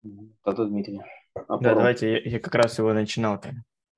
Да-да, Дмитрий. Да, Апород. давайте, я как раз его начинал-то.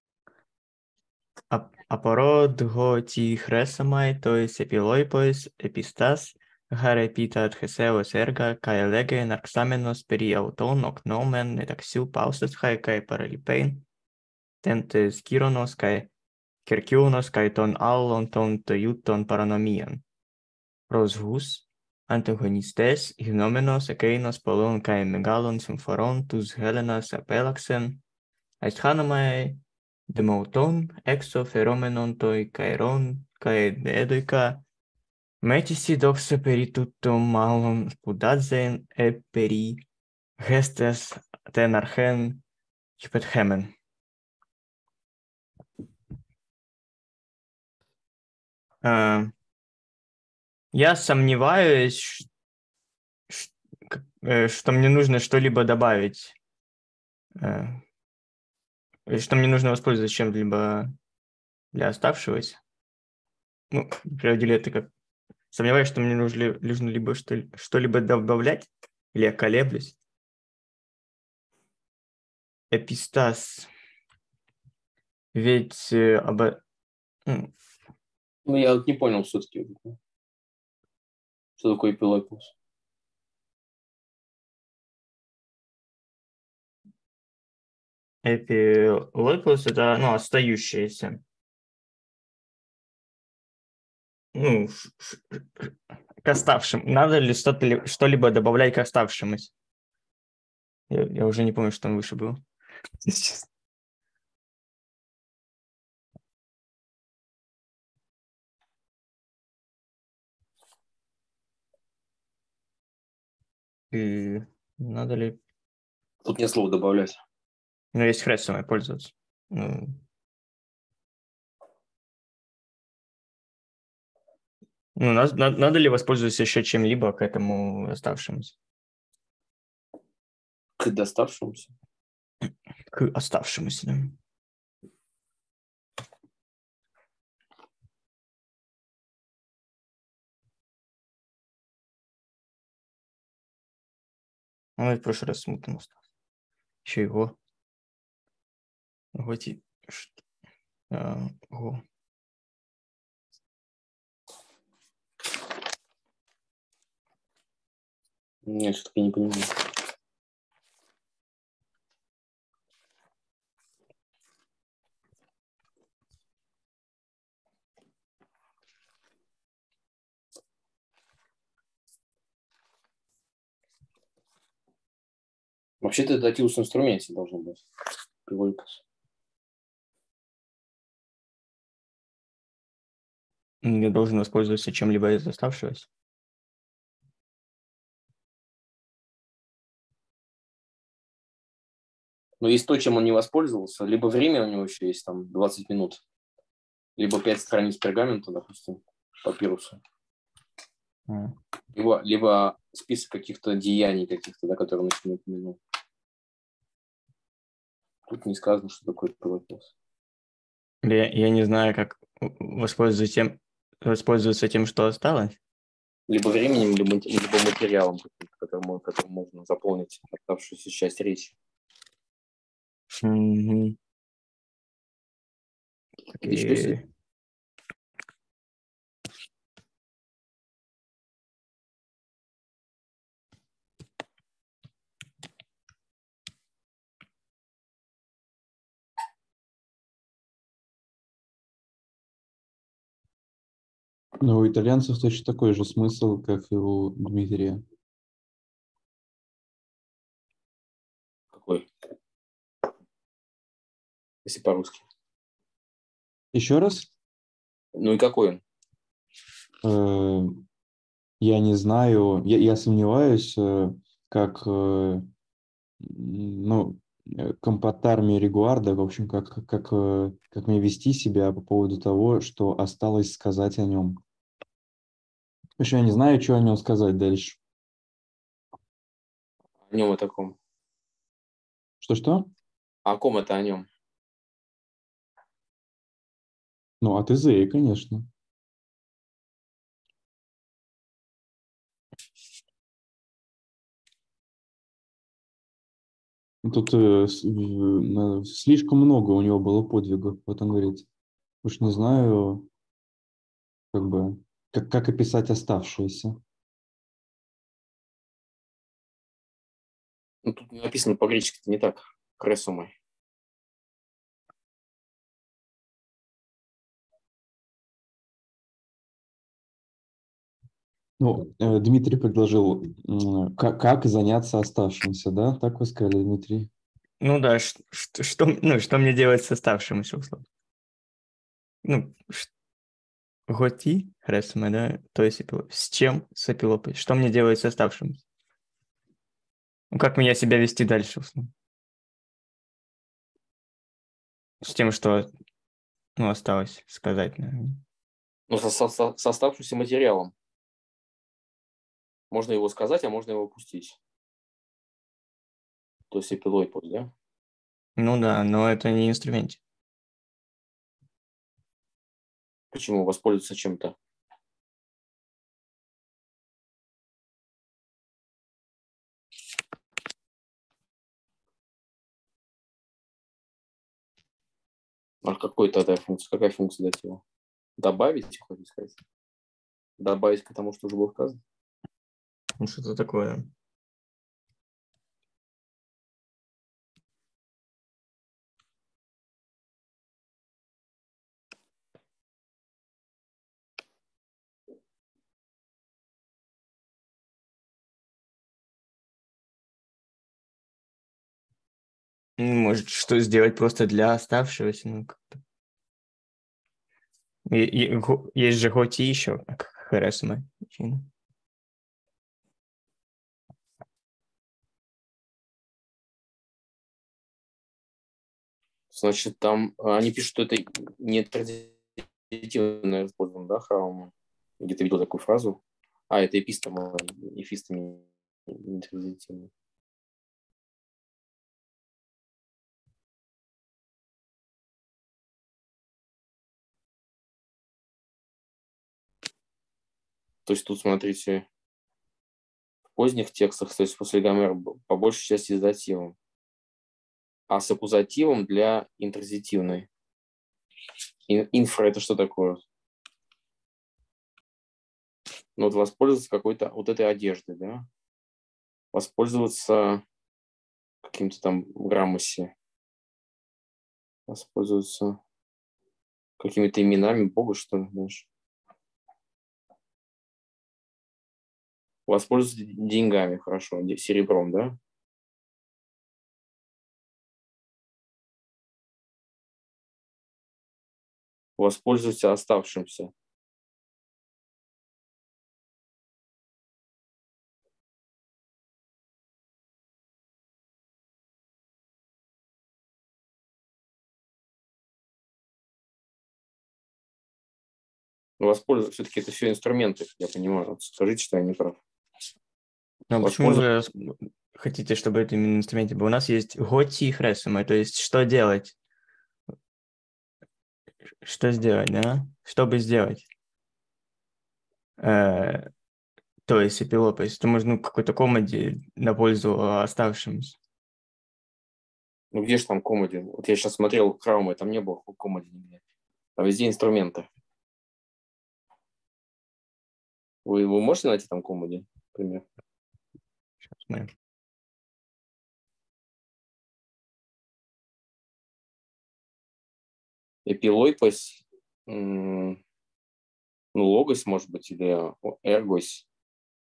Апород го ти хресамай, то есть эпилойпоис, эпистас, гаре питат хесеос эрга, кай леге нарксаменос пери аутон, окномен, этаксил паусес хай, кай паралипейн, тентес киронос, кай керкиунос, кай тон аллон, тон тойутон параномиан. Προσβούς, ανταγωνιστές, γινόμενος εκείνος πολλών καί μεγάλων συμφορών τους Χέλενας απέλαξεν, αισθάνομαι δημοτών έξω φερόμενον το καιρόν καί έδωικα, μέτηση δόξα περί τούτο μάλλον σπουδάζεν περί γέστες τεν αρχέν υπετχέμεν. Я сомневаюсь, что мне нужно что-либо добавить. Что мне нужно воспользоваться чем-либо для оставшегося. Ну, переводили это как... Сомневаюсь, что мне нужно либо что-либо добавлять, или я колеблюсь. Эпистас. Ведь Ну, я вот не понял все-таки, что такое эпилойпус. эпилойпус – это, ну, остающееся. Ну, к оставшим. Надо ли что-либо добавлять к оставшемуся? Я уже не помню, что там выше было. Сейчас. И надо ли... Тут нет слова добавлять. Ну, есть хрестом пользоваться. Ну, надо ли воспользоваться еще чем-либо к этому оставшемуся? К доставшемуся. К оставшемуся, да. Ну, в прошлый раз смутно осталось. Еще его. Вот и... Го. Нет, все-таки не понимаю. Вообще-то это датилус инструменте должно быть. Эпилойпус. Я должен воспользоваться чем-либо из оставшегося. Но есть то, чем он не воспользовался. Либо время у него еще есть, там, 20 минут. Либо 5 страниц пергамента, допустим, папируса. Либо список каких-то деяний каких-то, да, которые он еще не упомянул. Тут не сказано, что такое эпилойпус. Я не знаю, как воспользоваться тем, что осталось. Либо временем, либо материалом, которым можно заполнить оставшуюся часть речи. Угу. Еще есть? Но у итальянцев точно такой же смысл, как и у Дмитрия. Какой? Если по-русски. Еще раз? Ну и какой он? Я не знаю, я сомневаюсь, как, ну, компотар регуарда, в общем, как мне вести себя по поводу того, что осталось сказать о нем. Еще я не знаю, что о нем сказать дальше. О нем о таком. Что-что? А о ком это о нем? Ну, от Изеи, конечно. Тут слишком много у него было подвигов, вот он говорит. Уж не знаю, как бы, как описать оставшиеся. Ну, тут написано по-гречески не так. Кресумой. Ну, Дмитрий предложил, как заняться оставшимся, да? Так вы сказали, Дмитрий? Ну да, что мне делать с оставшимся условно? Ну, готи, хресме, да, то есть с чем, с эпилопой? Что мне делать с оставшимся? Ну, как мне себя вести дальше, условно? С тем, что, ну, осталось сказать, наверное. Ну, с оставшимся материалом. Можно его сказать, а можно его опустить. То есть эпилойпус, да? Ну да, но это не инструмент. Почему воспользоваться чем-то? А какой тогда функция? Какая функция датива? Добавить, хочешь сказать? Добавить к тому, что уже было сказано? Ну, что-то такое. Может, что сделать просто для оставшегося? Ну, как-то. Есть же готи еще, как хресме. Значит, там они пишут, что это не традиционное использование, да, храума. Где-то видел такую фразу. А, это эпистома. Эпистоми не традиционные. То есть тут, смотрите, в поздних текстах, то есть после Гомера, по большей части с дативом, а с аккузативом для интранзитивной. Инфра – это что такое? Ну, вот воспользоваться какой-то вот этой одеждой, да? Воспользоваться каким-то там граммосе, воспользоваться какими-то именами Бога, что ли, знаешь? Воспользоваться деньгами, хорошо, серебром, да? Воспользоваться оставшимся. Воспользоваться, все-таки это все инструменты, я понимаю. Вот скажите, что я не прав. Ну, почему вы хотите, чтобы это именно инструменте было? У нас есть готи и хресуме, то есть что делать? Что сделать, да? Чтобы сделать? То есть эпилопа, если ты можно какой-то комоде на пользу оставшимся. Ну где же там комоди? Вот я сейчас смотрел Храума, там не было комоди нигде. Там везде инструменты. Вы можете найти там комоди, например? Сейчас смотрим. Эпилойпос, ну, логос, может быть, или эргос.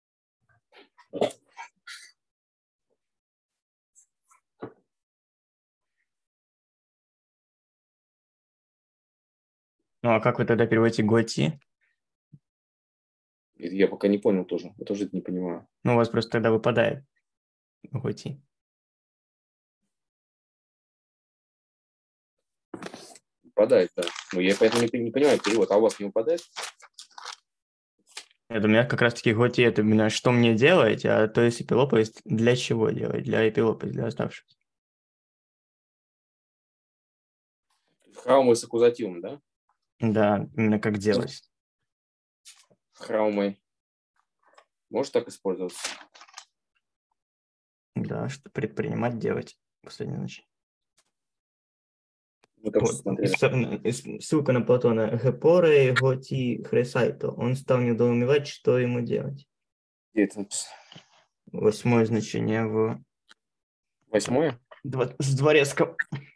Ну, а как вы тогда переводите готи? Я пока не понял тоже. Я тоже это не понимаю. Ну, у вас просто тогда выпадает готи. Выпадает, да. Но я поэтому не понимаю перевод. А у вас не выпадает? Это у меня как раз-таки готи, это именно что мне делать, а то есть эпилопа есть для чего делать? Для эпилопа, для оставшихся. Храумой с аккузативом, да? Да, именно как делать. Храумой. Может так использоваться? Да, что предпринимать, делать. Последняя ночь. Мы только что Вот. смотрели. Ссылка на Платона. Гепоре готи хресайто. Он стал недоумевать, что ему делать. Где это написано? 8 значение в 8? с дворецкого.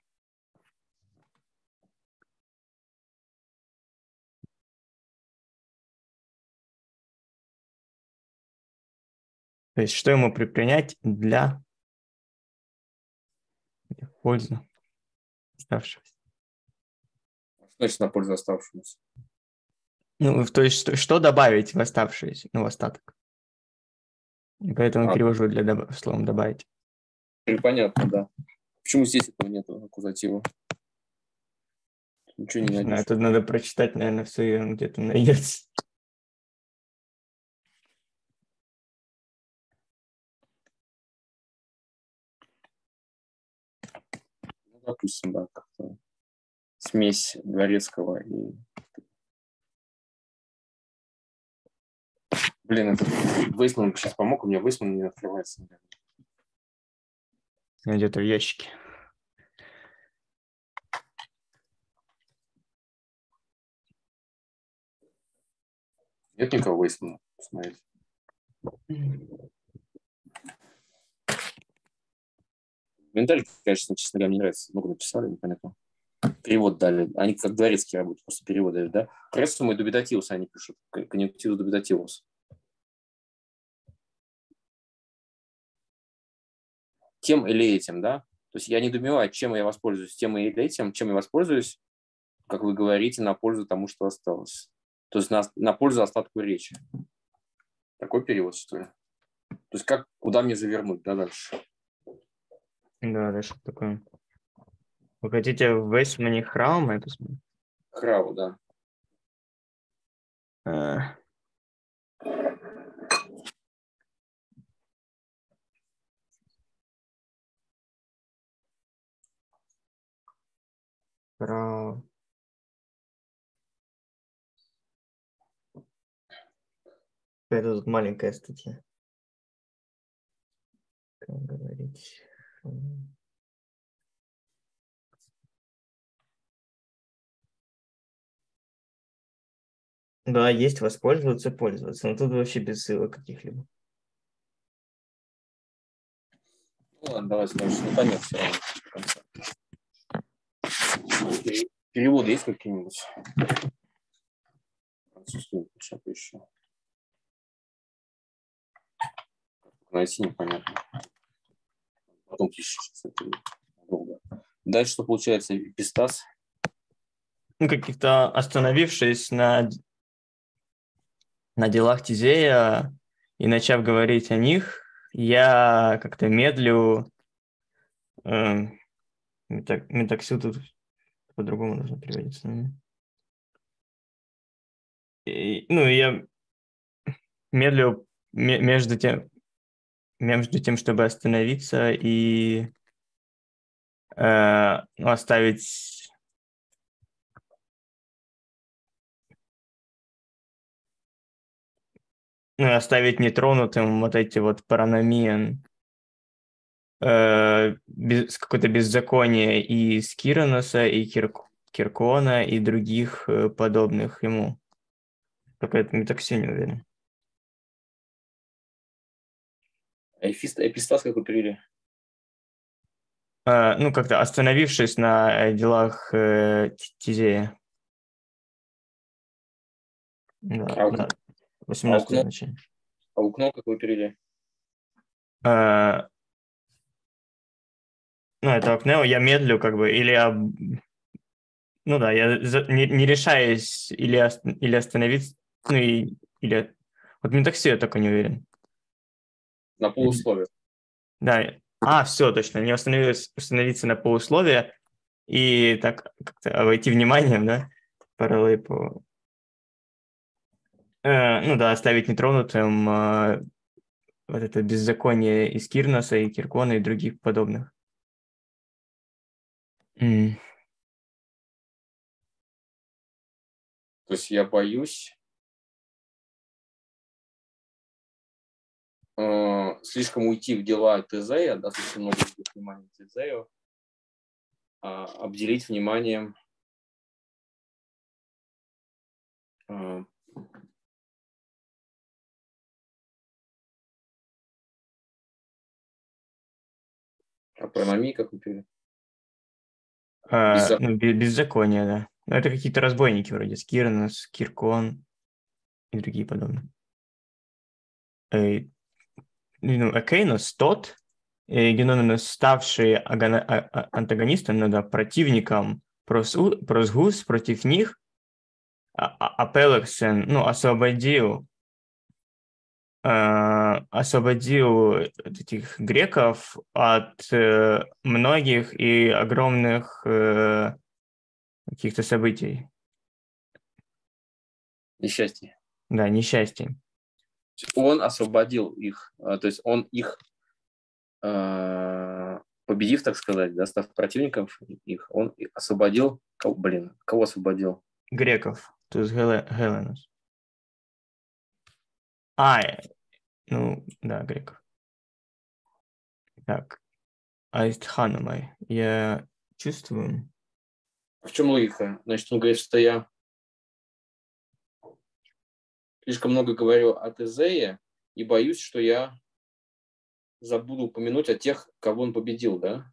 То есть, что ему предпринять для пользы оставшегося? Значит, на пользу оставшемуся. Ну, то есть, что добавить в оставшееся, в остаток? И поэтому перевожу словом «добавить». Понятно, да. Почему здесь этого нету, аккузатива? Ничего не найдешь. Тут надо прочитать, наверное, все, и он где-то найдется. Ну, допустим, да, как-то смесь дворецкого и... Блин, это Вейсман сейчас помог, у меня Вейсман не открывается. Где-то в ящике. Нет никого Вейсмана, посмотрите. Комментарий, конечно, честно говоря, мне нравится. Много написали, непонятно. Перевод дали. Они как дворецкие работают, просто перевод дали, да? Крестум и дубитативус они пишут. Конъюнктивус дубитативус. Тем или этим, да? То есть я не думаю, чем я воспользуюсь, тем или этим, чем я воспользуюсь, как вы говорите, на пользу тому, что осталось. То есть на пользу остатку речи. Такой перевод, что ли? То есть куда мне завернуть, да, дальше? Да, что такое. Вы хотите в Вейсмане храм? Храу, да. Храм. Это тут маленькая статья. Как говорить? Да, есть воспользоваться, пользоваться. Но тут вообще без ссылок каких-либо. Ну ладно, давайте дальше. Не понятно все равно. Переводы есть какие-нибудь? Французский хотя бы еще. Найти непонятно. Потом пишешь, это долго. Дальше что получается? Эпистаз. Ну, каких-то остановившись на делах Тизея и начав говорить о них, я как-то медлю. Метаксил тут по-другому нужно переводиться. Я медлю между тем, чтобы остановиться и оставить нетронутым вот эти вот параномиен, какое-то беззаконие и Скироноса, и Киркона, и других подобных ему. Только это метаксил, не уверен. Эпистаз, как вы перевели? Как-то остановившись на делах Тизея. Да. 18 значение. А укно, как вы перевели? Это окно, я медлю, или я... я не решаюсь или остановиться, или... Вот метаксил я только не уверен. На полусловие. Да. Все, точно. Не остановиться на полусловие и так как-то обойти вниманием, да? Параллель по... оставить нетронутым вот это беззаконие из Кирноса и Киркона и других подобных. То есть я боюсь слишком уйти в дела Тезея, да, слишком много внимания Тезею, обделить вниманием апрономии, как вы перевели? Беззаконие, да. Ну, это какие-то разбойники вроде Скирнос, Киркон и другие подобные. Экейнос тот, Генонос, ставший антагонистом, да, противником Просгус против них, Апелексен, ну, освободил этих греков от многих и огромных каких-то событий. Несчастье. Да, несчастий. Он освободил их, то есть он их, победив, так сказать, да, став противником их, он освободил, кого освободил? Греков, то есть Геленос. Ну, да, греков. Так, Аистханумай. Я чувствую... В чем логика? Значит, он говорит, что я слишком много говорю о Тезее и боюсь, что я забуду упомянуть о тех, кого он победил, да?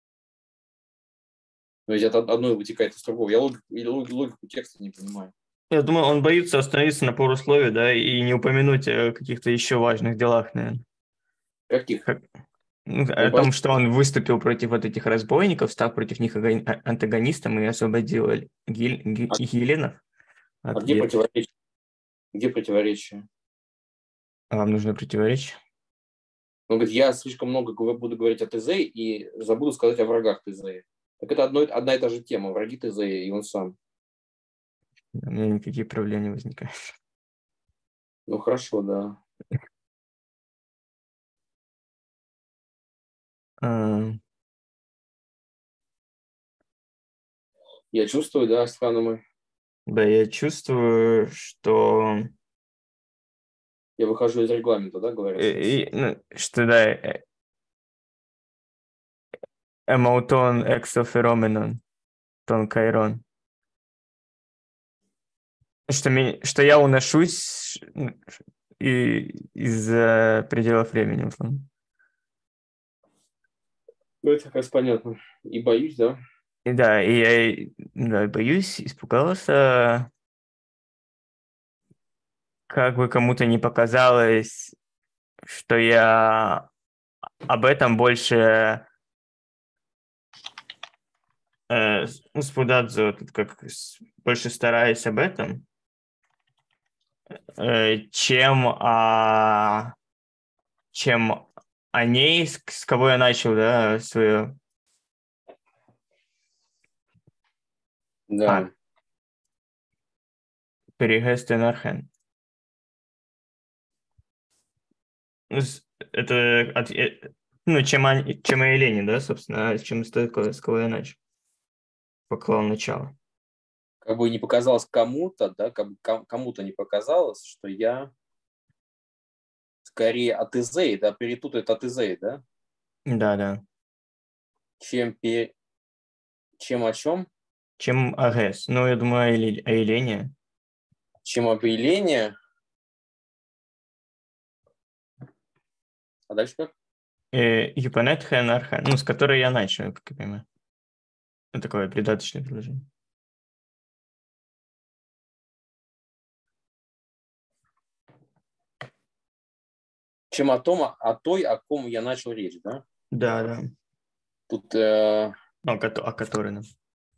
Но ведь это одно вытекает из другого. Я логику текста не понимаю. Я думаю, он боится остановиться на полуслове, да, и не упомянуть о каких-то еще важных делах, наверное. Каких? О том, что он выступил против вот этих разбойников, стал против них антагонистом и освободил Геленов. Где противоречие? Где противоречие? Вам нужно противоречие? Он говорит, я слишком много буду говорить о Тезее и забуду сказать о врагах Тезея. Так это одна и та же тема. Враги Тезея и он сам. У меня никаких проблем не возникает. Ну, хорошо, да. Я чувствую, да, Астрономы. Да, я чувствую, что... Я выхожу из регламента, да, говорят? Что, да, эмаутон эксофероменон, тон кайрон. Что я уношусь из пределов времени, условно. Ну, это как раз понятно. И боюсь, да? И да, и я боюсь, испугался, как бы кому-то не показалось, что я об этом больше спудадзо, как больше стараюсь об этом, чем о ней, с кого я начал, да, свое... Да. Перегестен Архен. Это чем о Елене, да, собственно, чем с кого я начал. Поклал начало. Как бы не показалось кому-то, да, как бы кому-то не показалось, что я скорее от Изеи, да, перепутает от Изеи, да? Да. Чем о чем? Чем Агес. Ну, я думаю, о Елене. Чем об Елене. А дальше как? Юпанет Хен Архен, ну, с которой я начал, как я понимаю. Это такое придаточное предложение. Чем о той, о ком я начал речь, да? Да. Тут... о которой, да.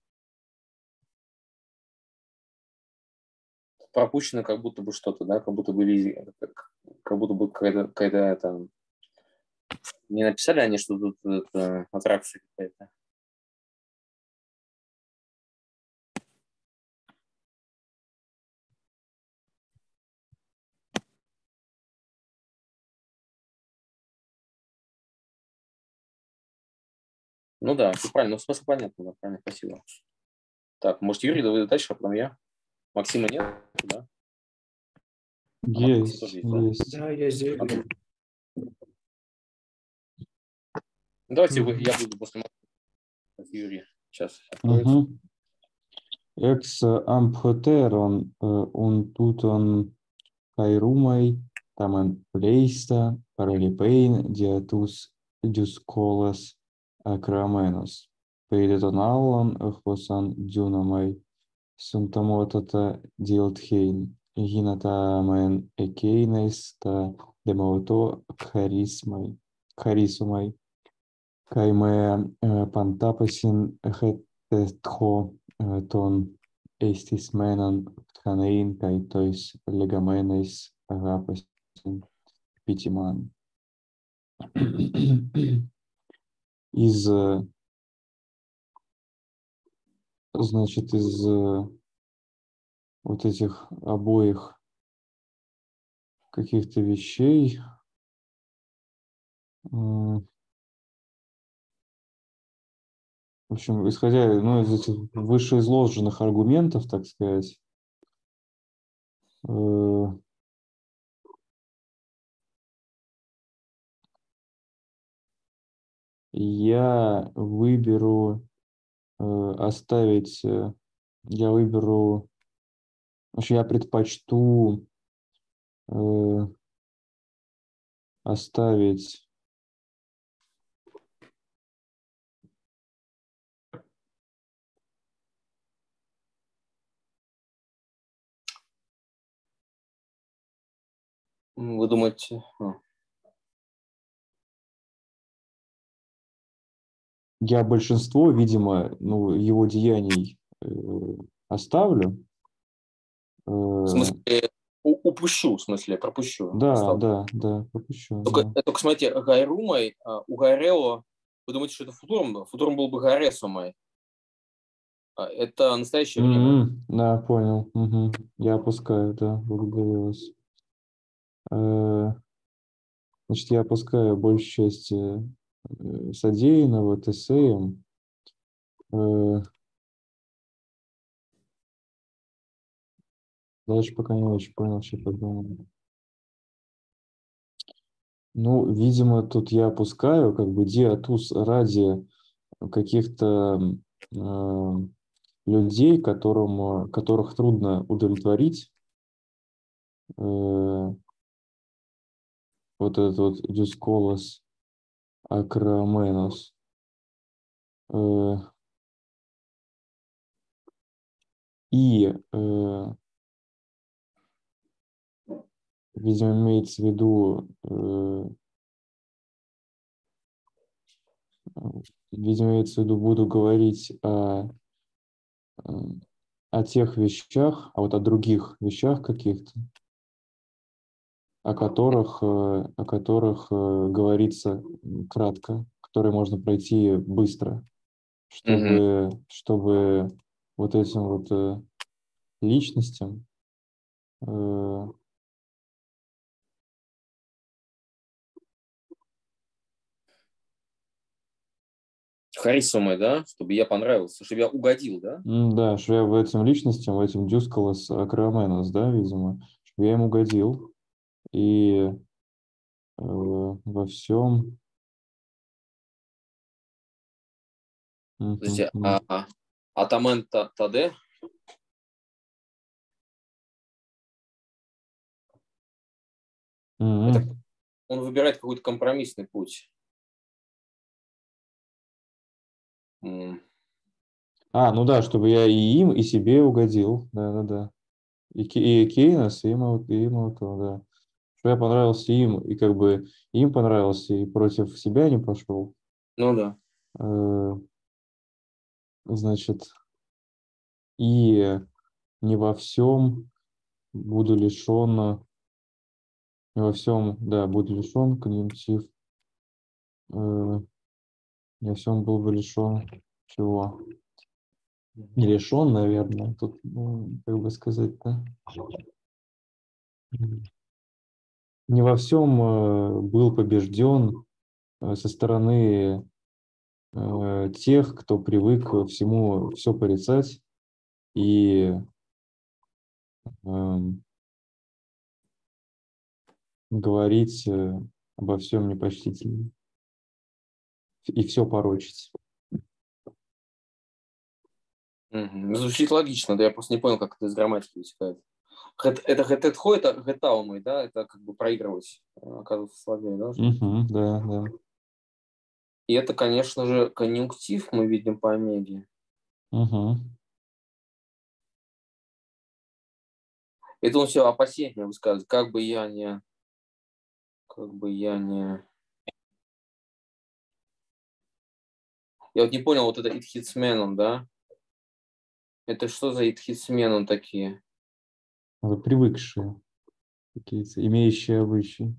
Пропущено как будто бы что-то, да? Как будто бы какая-то там... Не написали они, что тут аттракция какая-то? Ну да, все правильно. Ну, смысл понятно, да, правильно, спасибо. Так, может, Юрий, да вы дальше, а потом я. Максима нет, да? Есть. Да, я здесь. Давайте я буду после Юрия. Сейчас откроется. Угу. Ex amphoteron untuton caerumai tamen pleista paralipein diatus diuscolas acramenos. Peidetonallon hosan dunamai suntamotata dilthein. Hinatamen ekeines ta demauto charismai. Caime pantapasin hetetho ton estis menan pthanein kai tois legamenes agapasin pitiman. Из, значит, из вот этих обоих каких-то вещей в общем, исходя, ну, из этих вышеизложенных аргументов, так сказать, я выберу оставить, я выберу, вообще я предпочту оставить Вы думаете... я большинство, видимо, ну, его деяний оставлю. В смысле, упущу, в смысле, пропущу. Да, пропущу. Только смотрите, Гайрумай, у Гайрео, вы думаете, что это футурум? Футурум был бы Гайресумай. Это настоящее время. Да, понял. Угу. Я опускаю, да, благодарю вас. Значит, я опускаю большую часть содеянного Тесеем. Дальше пока не очень понял, что подумал. Ну, видимо, тут я опускаю как бы диатус ради каких-то людей, которых трудно удовлетворить. Вот этот вот дисколос акраменос. И, видимо, имеется в виду, буду говорить о тех вещах, вот о других вещах каких-то, о которых говорится кратко, которые можно пройти быстро, чтобы вот этим вот личностям Харисумой, да? Чтобы я понравился, чтобы я угодил, да? Да, что я этим личностям, этим Дюскалос Акраменос, да, видимо, чтобы я им угодил и во всем. Подождите, Атамен Таде? Это он выбирает какой-то компромиссный путь. Ну да, чтобы я и им, и себе угодил. Да. И Кейнос, и Мауто, да. Что я понравился им, и как бы им понравился, и против себя не пошел. Ну да. Значит, и не во всем буду лишен, не во всем, да, буду лишен конъюнктив. Не во всем был бы лишен чего? Не лишен, наверное, тут, как бы сказать, да. Не во всем был побежден со стороны тех, кто привык всему все порицать и говорить обо всем непочтительно. и все порочить. Мгм. Звучит логично, да, я просто не понял, как это из грамматики вытекает. Это гететхо, это гетаумой, да, это как бы проигрывать, оказывается, сложнее, да? Да, да. И это, конечно же, конъюнктив мы видим по Омеге. Угу. Это он все опасения высказывает, Я вот не понял, вот это итхитсменон, да? Это что за итхитсменон такие? Это привыкшие какие-то, имеющие обычаи.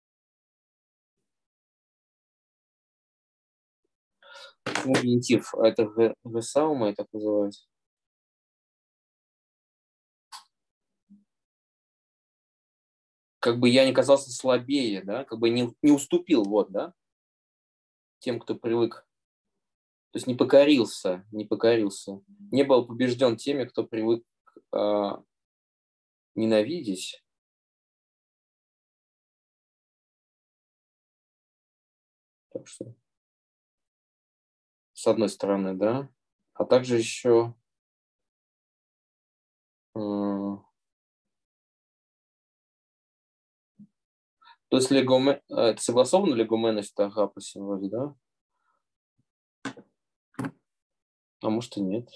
Почему генитив? А это весаума, так называется? Как бы я не казался слабее, да? Как бы не уступил, вот, да? Тем, кто привык. То есть не покорился. Не был побежден теми, кто привык ненавидеть. Так что, с одной стороны, да. А также еще то есть это согласовано легуменность агапоси вроде, да? А может и нет.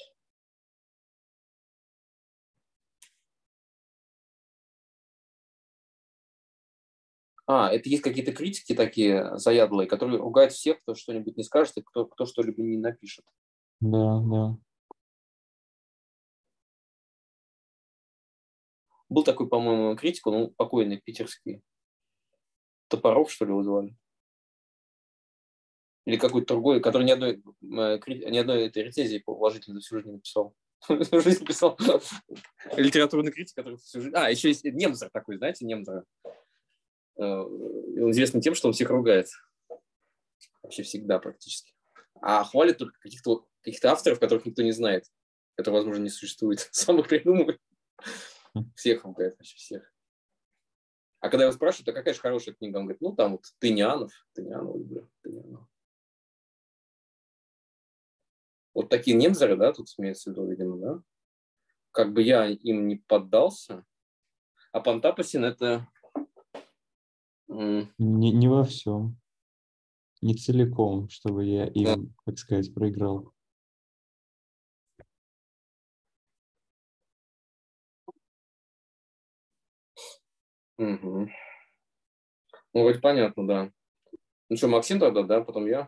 Это есть какие-то критики такие заядлые, которые ругают всех, кто что-нибудь не скажет, и кто что-либо не напишет. Да, да. Был такой, по-моему, критик, он покойный, питерский. Топоров, что ли, его звали? Или какой-то другой, который ни одной этой рецензии положительно за всю жизнь не написал. Всю жизнь писал литературный критик, который всю жизнь... еще есть Немцер такой, знаете, Немцер. Он известен тем, что он всех ругает. Вообще всегда практически. А хвалит только каких-то авторов, которых никто не знает, которые, возможно, не существует. Сам их придумывает. Всех ругает, вообще всех. А когда его спрашивают, а какая же хорошая книга, он говорит, там вот Тынянов люблю, Тынянов. Вот такие немзеры, да, тут имеется в виду, видимо, да? Как бы я им не поддался, а Пантапасин это... Не во всем. Не целиком, чтобы я им, так сказать, проиграл. Угу. Ну, вроде понятно, да. Ну что, Максим тогда, да, потом я.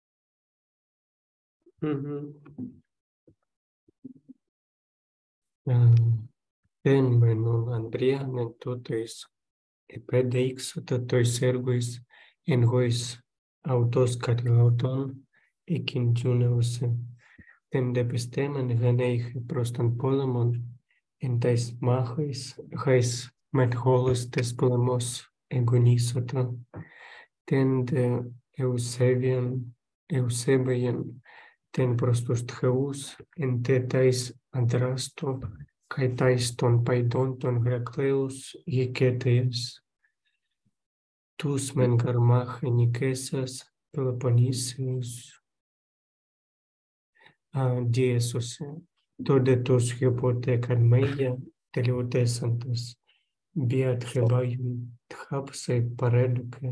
Termenul Andriane totuis επέδειξε έργους εγγύς αυτός κατηγορούν εκκινούνται. Τεν δεπιστέμεν γενναίχε προς τον πόλεμον εν τες μάχες χες μετχόλους τες πολεμός εγγονίσωτο. Τεν δε ευσέβαιεν τεν προς τους τχεούς εν τε τες αντράστο kai tais ton paidon ton Heracleus Hiketeas, tus men garmache Nikesas Peloponnesius Diesuse, tode tus hypotecan meia teleutesantas, biat hebaium tchapse pareduke,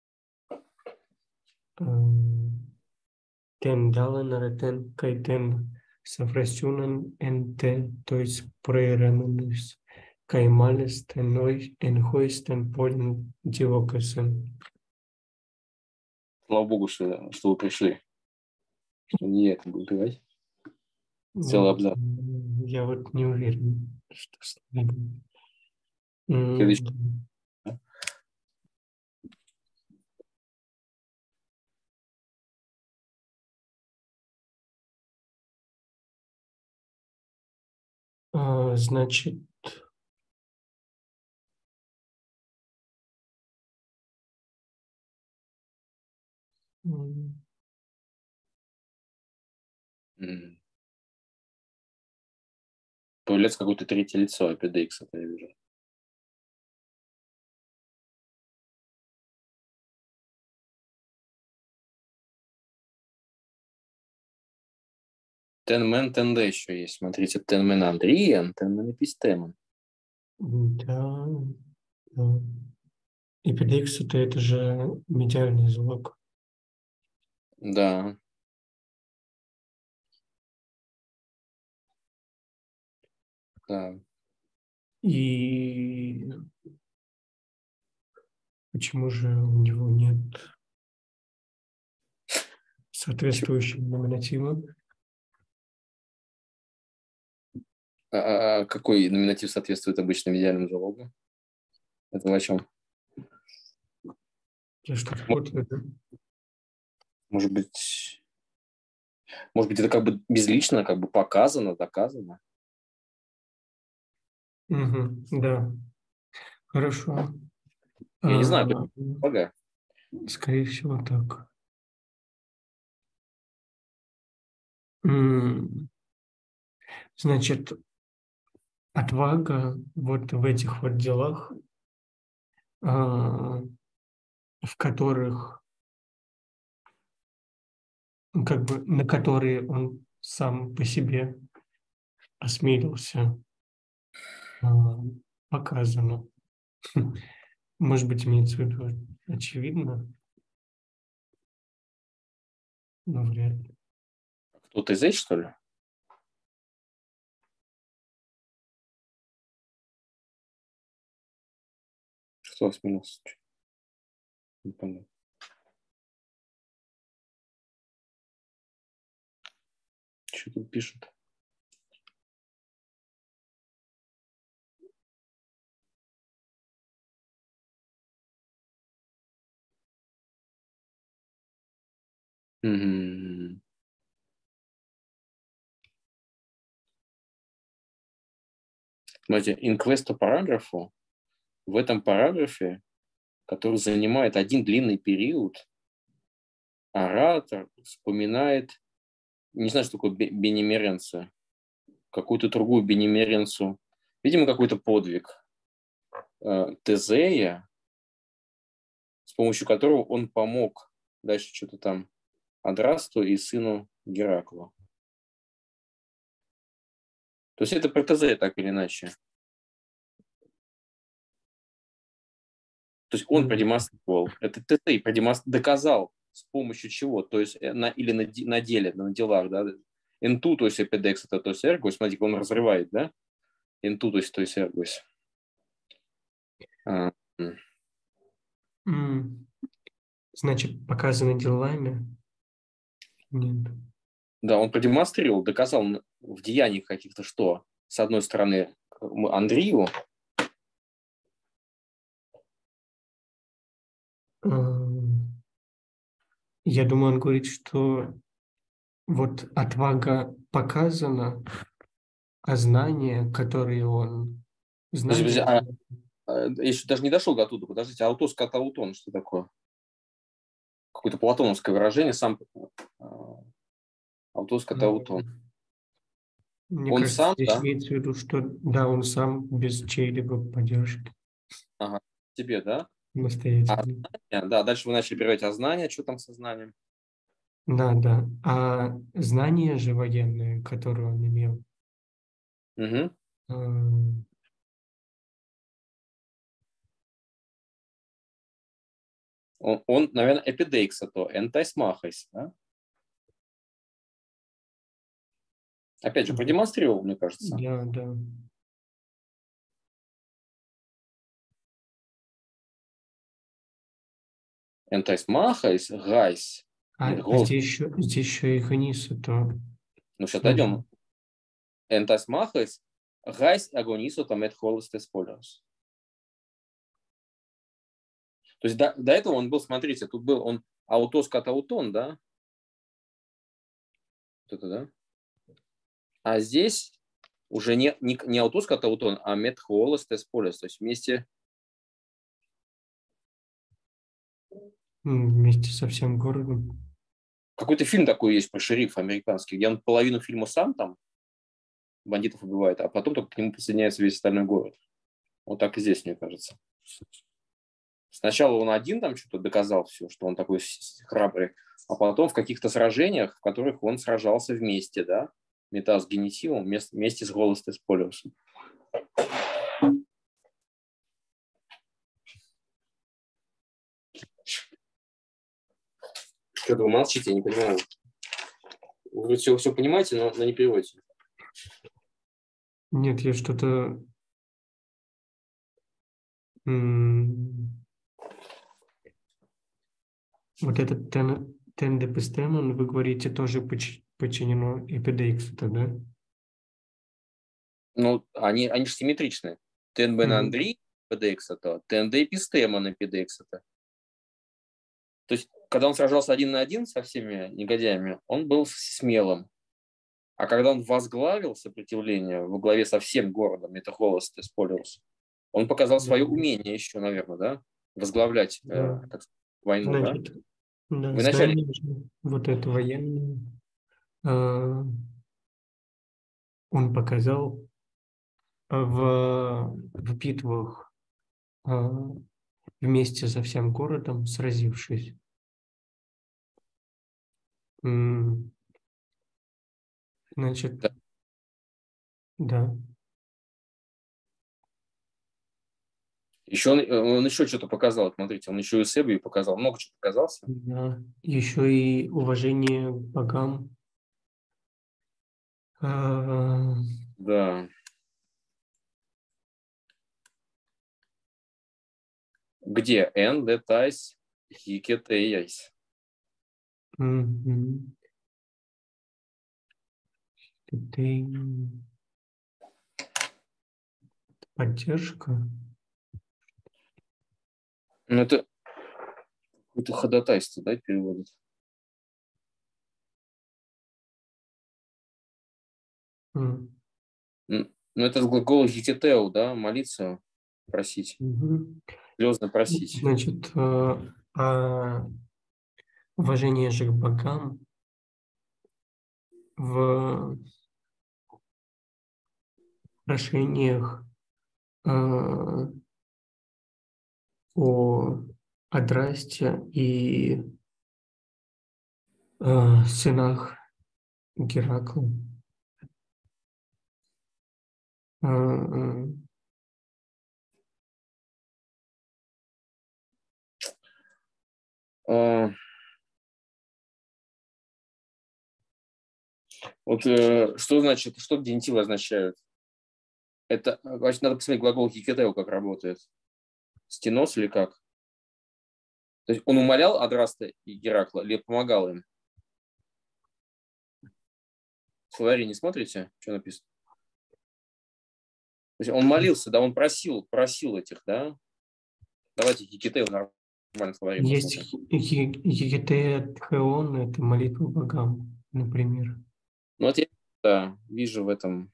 ten dalenare ten kai ten Σαφρεσιούναν εν τε τοις προερεμένους, καημάλες τενόι εν χωρίς τεν πόλην τζιβόκασαν. Слава Богу, что вы пришли. Что не я это буду говорить. Целый абзац. Я вот не уверен, что с ним будет. Следующий. Значит, Появляется какое-то третье лицо, APDX, это я вижу. Тенмен, Тенде еще есть. Смотрите, Тенмен Андриен, Тенмен Эпистемен. Да, да. Эпидекс это же медиальный звук. Да. Да. И почему же у него нет соответствующего номинатива? Какой номинатив соответствует обычно медиальному залогу? Это о чем? Я что-то путаю, да? Может быть, это как бы безлично, как бы показано, доказано. Мгм, да, хорошо. Я не знаю, А, полагаю. скорее всего, так. Значит, отвага вот в этих вот делах, в которых, как бы, на которые он сам по себе осмелился, показано. Может быть, имеется в виду очевидно, но вряд ли. Кто-то здесь, что ли? Что осмелился? Не понял. Что тут пишет? М. Смотрите, in questo параграфу, в этом параграфе, который занимает один длинный период, оратор вспоминает, не знаю, что такое бенемеренция, какую-то другую бенемеренцию, видимо, какой-то подвиг Тезея, с помощью которого он помог дальше что-то там Адрасту и сыну Геракла. То есть это про Тезея так или иначе. То есть он продемонстрировал, это Тезей доказал, с помощью чего, то есть на деле, на делах, да, энту, то есть эпидекс, это то есть эргос, смотрите, он разрывает, да, энту, то есть эргос. Значит, показано делами? Нет. Да, он продемонстрировал, доказал в деяниях каких-то, что, с одной стороны, Андрею, я думаю, он говорит, что вот отвага показана, а знания, которые он... подожди, Знания... я еще даже не дошел до туда, подождите, аутос катаутон, что такое? Какое-то платоновское выражение, сам аутос катаутон. Мне Он кажется, сам, здесь да? имеется в виду, что да, он сам без чьей-либо поддержки. Ага, тебе, да? Настоятельно. Да, дальше вы начали переводить знания, что там со знанием? Да, да. А знания же военные, которые он имел, Угу. Он, наверное, эпидейкса, то энтайсмахайс, да? Опять же, продемонстрировал, мне кажется. да, да. Энтайсмахайс, гайс. А здесь еще и Ханиса, то... Ну, сейчас дойдем. Энтайсмахайс, гайс агонису там эт холостес полиос. То есть до этого он был, смотрите, тут был он аутос катаутон, да? Вот это, да? А здесь уже не аутос катаутон, а мет холостес полиос. То есть вместе... Вместе со всем городом. Какой-то фильм такой есть про шерифа американский, где он половину фильма сам там бандитов убивает, а потом только к нему присоединяется весь остальной город. Вот так и здесь, мне кажется. Сначала он один там что-то доказал все, что он такой храбрый, а потом в каких-то сражениях, в которых он сражался вместе, да, металл с генитивом вместе с голос тесполиусом. Что-то вы молчите, я не понимаю. Вы все понимаете, но не переводите. Нет, я что-то... Вот этот тендепистемон, вы говорите, тоже подчинено ЭПДХ, да? Ну, они же симметричны. Тенбен-Андрей PDX это, тендепистемон PDX это. То есть, когда он сражался 1 на 1 со всеми негодяями, он был смелым. А когда он возглавил сопротивление во главе со всем городом, это Холост Тесполиус, он показал свое умение еще, наверное, да? Возглавлять так сказать, войну, Значит, да, Вначале... вот это военное, он показал в битвах вместе со всем городом, сразившись. Значит, да. Еще он еще что-то показал, смотрите, он еще и Эусебию показал, много чего показался. Да. Еще и уважение к богам. Да. Где? Н, Д, Тайс, Хикет, Эйяйс. Поддержка. Ну, это какое-то ходатайство, да, переводит? Ну, это глагол хикетеу, да, молиться, просить. Слезно просить. Значит, уважение же к богам в прошениях о Адрасте и сынах Геракла. Вот что значит, что генитивы означают? Это, значит, надо посмотреть глагол хикетеу, как работает. Стенос или как? То есть он умолял Адраста и Геракла или помогал им? В словаре не смотрите, что написано? То есть он молился, да, он просил этих, да? Давайте хикетеу нормально словаре Есть посмотрим. хикетеон, это молитва богам, например. Ну, вот я да, вижу в этом.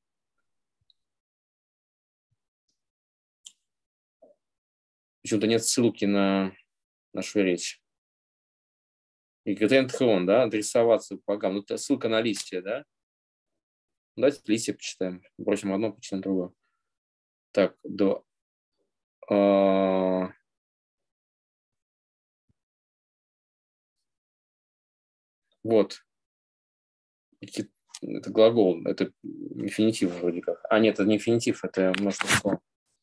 Почему-то нет ссылки на нашу речь. Хикетеон, да, адресоваться богам. Ну, это ссылка на листья, да? Давайте листья почитаем. Бросим одно, почитаем другое. Так, вот. Это глагол, это инфинитив вроде как. А, нет, это не инфинитив, это множество слов.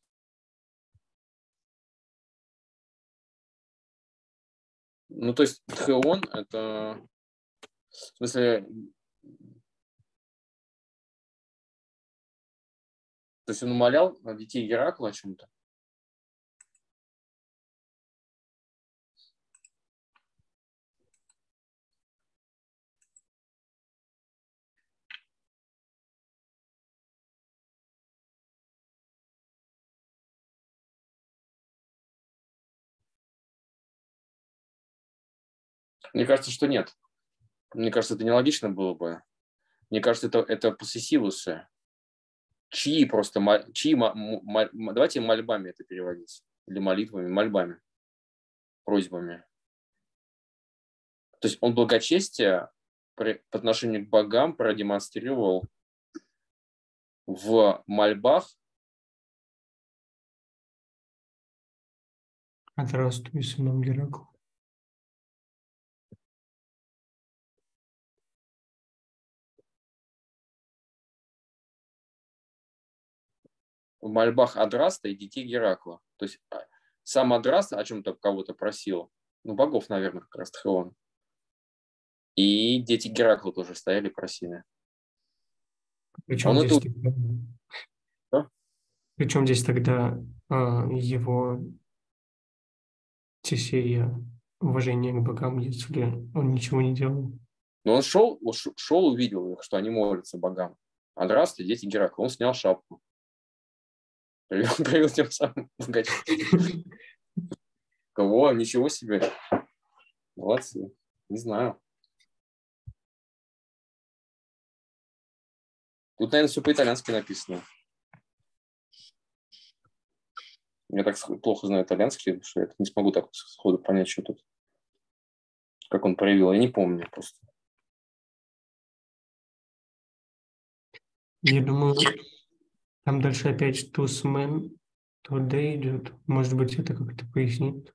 Ну, то есть тхеон это... В смысле... То есть он умолял детей Геракла о чем-то? Мне кажется, что нет. Мне кажется, это нелогично было бы. Мне кажется, это посесивусы. Чьи просто... Давайте мольбами это переводить. Или молитвами, мольбами, просьбами. То есть он благочестие по отношению к богам продемонстрировал в мольбах. Адрасту и сынам Геракла. в мольбах Адраста и детей Геракла. То есть сам Адраст о чем-то кого-то просил. Ну, богов, наверное, как раз Тхеон. И дети Геракла тоже стояли, просили. Причем Он здесь, это... тогда, Да? причем здесь тогда его Тесея уважение к богам, если он ничего не делал? Но он шел, увидел их, что они молятся богам. Адраст и дети Геракла. Он снял шапку. Привел тем самым богачей. Кого? Ничего себе. Молодцы. Не знаю. Тут, наверное, все по-итальянски написано. Я так плохо знаю итальянский, что я не смогу так сходу понять, что тут. Как он проявил. Я не помню просто. Я думаю, там дальше опять тусмен, туда идет. Может быть, это как-то пояснит.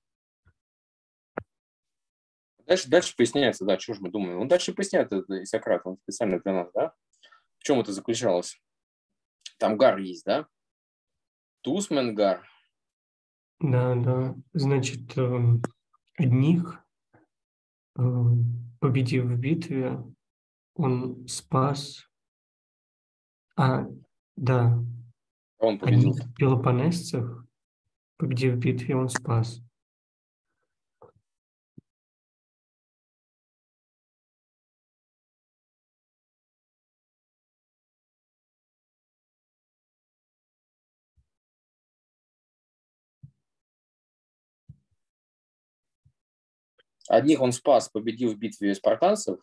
Дальше поясняется, да, чего же мы думаем. Он дальше поясняет это Сократ, он специально для нас, да? В чем это заключалось? Там гар есть, да? Тусмен гар. Да, да. Значит, одних, победив в битве, он спас. Да. Он победил. Одних пелопонесцев, победив в битве, он спас. Одних он спас, победил в битве спартанцев,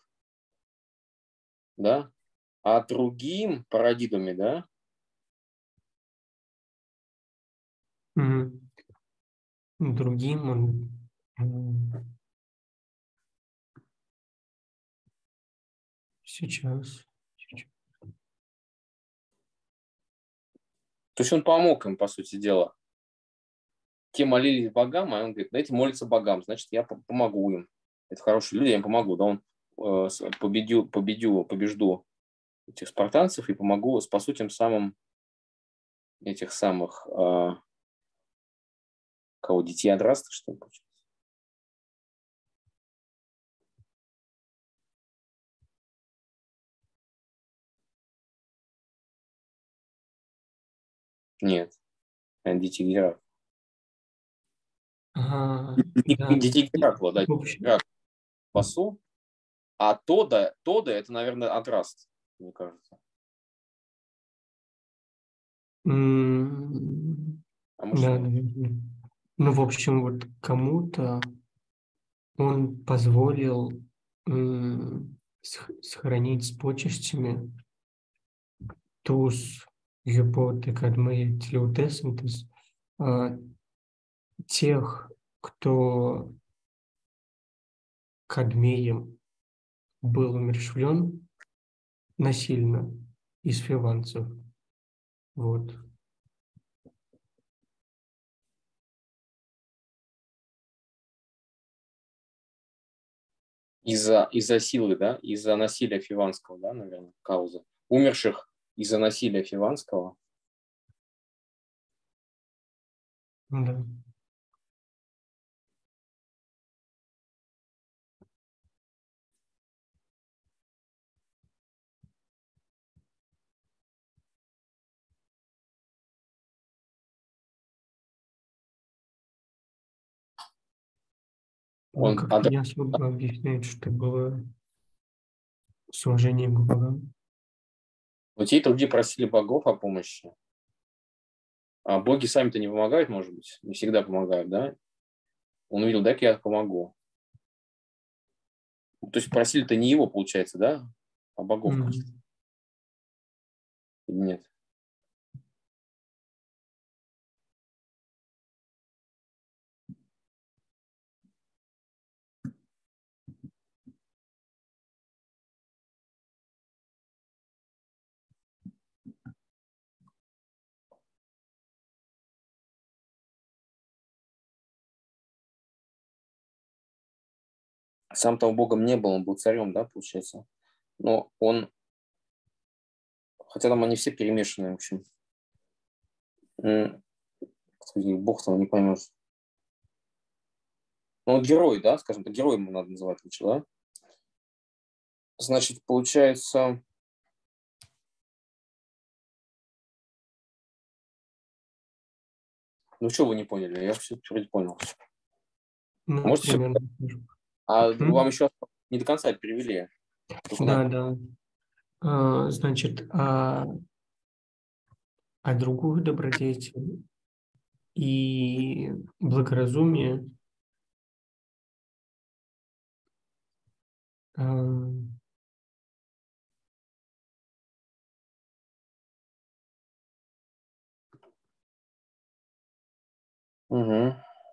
да? А другим парадидами, да? Другим он сейчас. То есть он помог им, по сути дела. Те молились богам, а он говорит, эти молятся богам, значит, я помогу им. Это хорошие люди, я им помогу. Да, он побежду этих спартанцев и помогу, спасу тем самым этих самых кого, детей Адраста, что ли, получается? Нет, детей Геракла. Да. Детей Геракла, да, В общем, Геракла спасу. А Тода это, наверное, Адраст, мне кажется. А может, да, нет? наверное. Ну, в общем, вот кому-то он позволил сохранить с почестями тус епоты кадмея телеутесентес тех, кто кадмеем был умерщвлен насильно из фиванцев. Вот. Из-за силы, да? Из-за насилия фиванского, да, наверное, кауза. Умерших из-за насилия фиванского. Да. Он как-то не особо объясняет, что было с уважением к богам. Но те другие просили богов о помощи. А боги сами-то не помогают, может быть, не всегда помогают, да? Он увидел, дай-ка я помогу. То есть просили-то не его, получается, да? А богов. Нет. Сам того богом не был, он был царем, да, получается. Но он, хотя там они все перемешаны, в общем. Господи, бог там не поймешь. Ну, он герой, да, скажем так, героем ему надо называть лучше, да? Значит, получается... Ну, что вы не поняли? Я все вроде понял. Ну, Можете еще... примерно. А вам еще не до конца перевели. Да. Значит, другую добродетель и благоразумие Угу.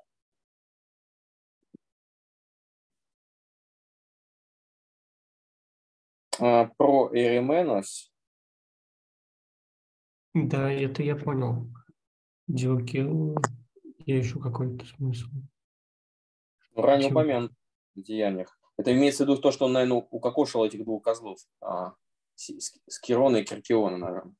Про Эрименос. да, это я понял. Диокил, я ищу какой-то смысл. Ранее Чего? упомянут в деяниях. Это имеется в виду то, что он, наверное, укокошил этих двух козлов. Скирона и Киркиона, наверное.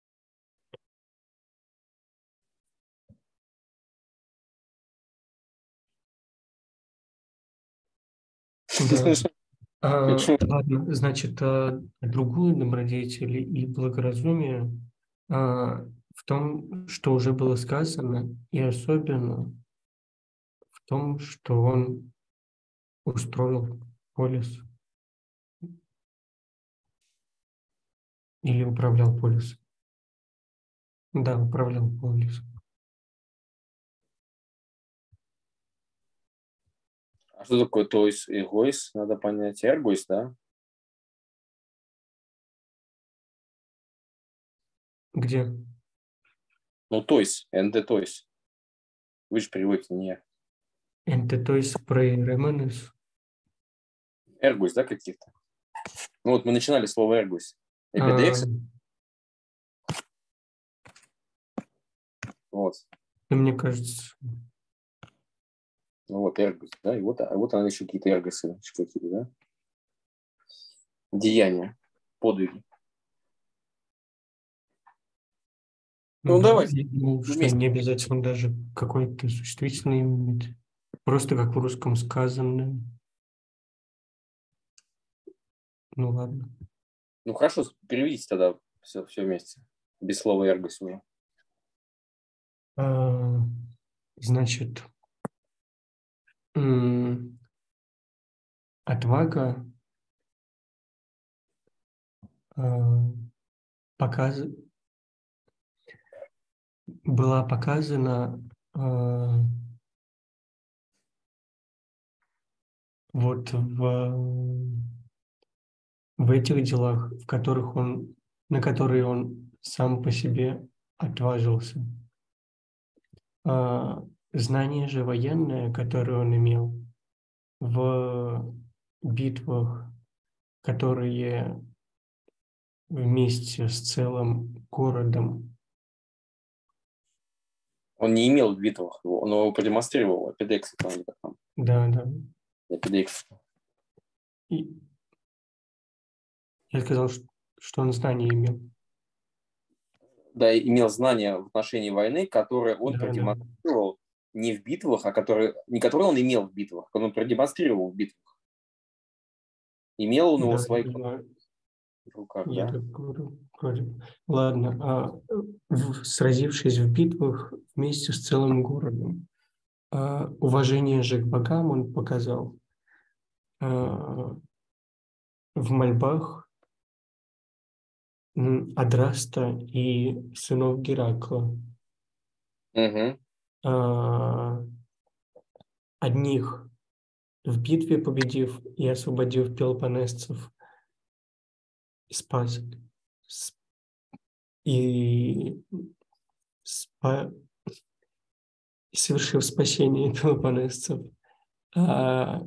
Да. Ладно, значит, другую добродетель и благоразумие в том, что уже было сказано, и особенно в том, что он устроил полис или управлял полисом. Да, управлял полисом. А что такое тойс и гойс? Надо понять. Эргойс, да? Где? Ну, тойс, НД тойс. Вы же привыкли, не Ентетойс проиременес. эргойс, да, каких-то? Ну, вот мы начинали слово эргойс. Эпидекс. Вот. Мне кажется, Ну, вот эргойс, да? И вот она еще какие-то эргойсы, какие-то, да? Деяния, подвиги. Ну, да, давайте я думал, что вместе. не обязательно даже какой-то существительный иметь. Просто как в русском сказано. Ну ладно. Ну, хорошо, переведите тогда все вместе. Без слова эргойс уже. Значит, отвага была показана вот в этих делах, на которые он сам по себе отважился. Знание же военное, которое он имел в битвах, которые вместе с целым городом. Он не имел в битвах, он его продемонстрировал. Эпидекс, там. Да. Эпидекс. И я сказал, что он знание имел. Да, имел знания в отношении войны, которые он продемонстрировал не в битвах, не которые он имел в битвах, которые он продемонстрировал в битвах. Имел он его в своих руках, я да? так говорю. Ладно. Сразившись в битвах вместе с целым городом, уважение же к богам он показал в мольбах Адраста и сынов Геракла. Угу. Одних в битве победив и освободив пелопоннесцев, спас и совершив спасение пелопоннесцев, а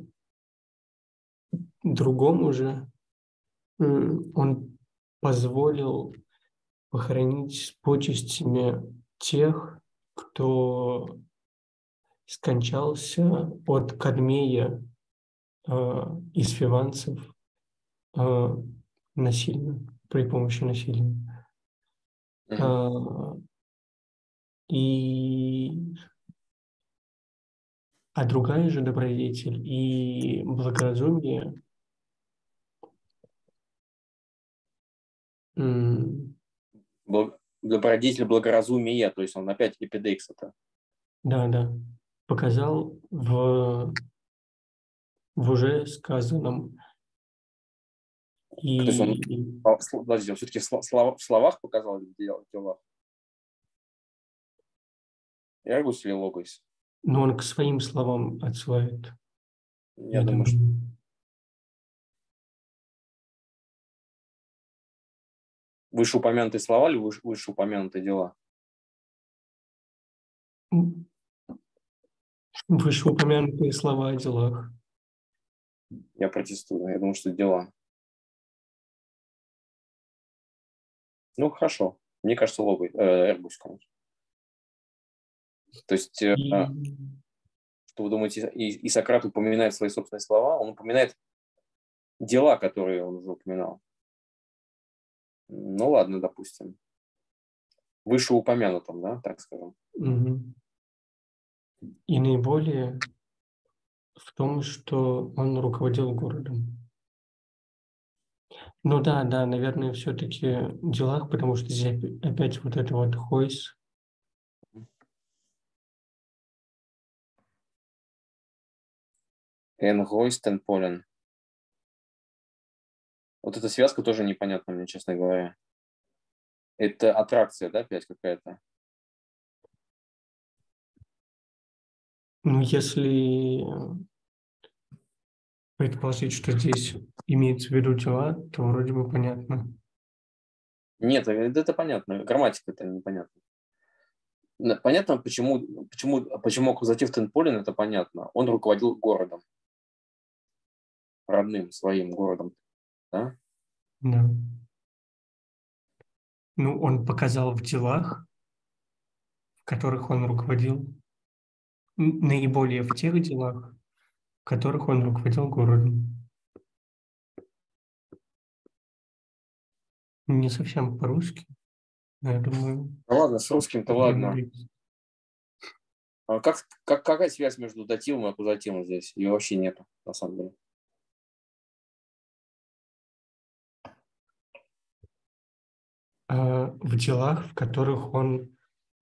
другому же он позволил похоронить с почестями тех, кто скончался от Кадмея из фиванцев насильно, при помощи насилия. А другая же добродетель и благоразумие Добродетель благоразумия, то есть он опять эпидекс это. да, показал в уже сказанном. То есть он, подожди, он все-таки в словах показал или в делах? Эргус или логос? Но он к своим словам отсылает. Я думаю, что... Вышеупомянутые слова или вышеупомянутые дела? Вышеупомянутые слова о делах. Я протестую. Я думаю, что дела. Ну, хорошо. Мне кажется, Эргус, конечно. То есть, что вы думаете, и Сократ упоминает свои собственные слова, он упоминает дела, которые он уже упоминал. Ну, ладно, допустим. Вышеупомянутым, да, так скажем. И наиболее в том, что он руководил городом. Ну да, наверное, все-таки в делах, потому что здесь опять вот это вот хойс. Энгойстен полен. Вот эта связка тоже непонятна мне, честно говоря. Это аттракция, да, опять какая-то? Ну, если предположить, что здесь имеется в виду дела, то вроде бы понятно. Нет, это понятно. Грамматика это непонятно. Понятно, почему аккузатив тенполен, это понятно. Он руководил городом. Родным своим городом. Да? Да. Ну, он показал в делах, в которых он руководил, наиболее в тех делах, в которых он руководил городом. Не совсем по-русски, но я думаю... Ну ладно, с русским-то ладно. А какая связь между дативом и аккузативом здесь? Ее вообще нету, на самом деле. В делах, в которых он...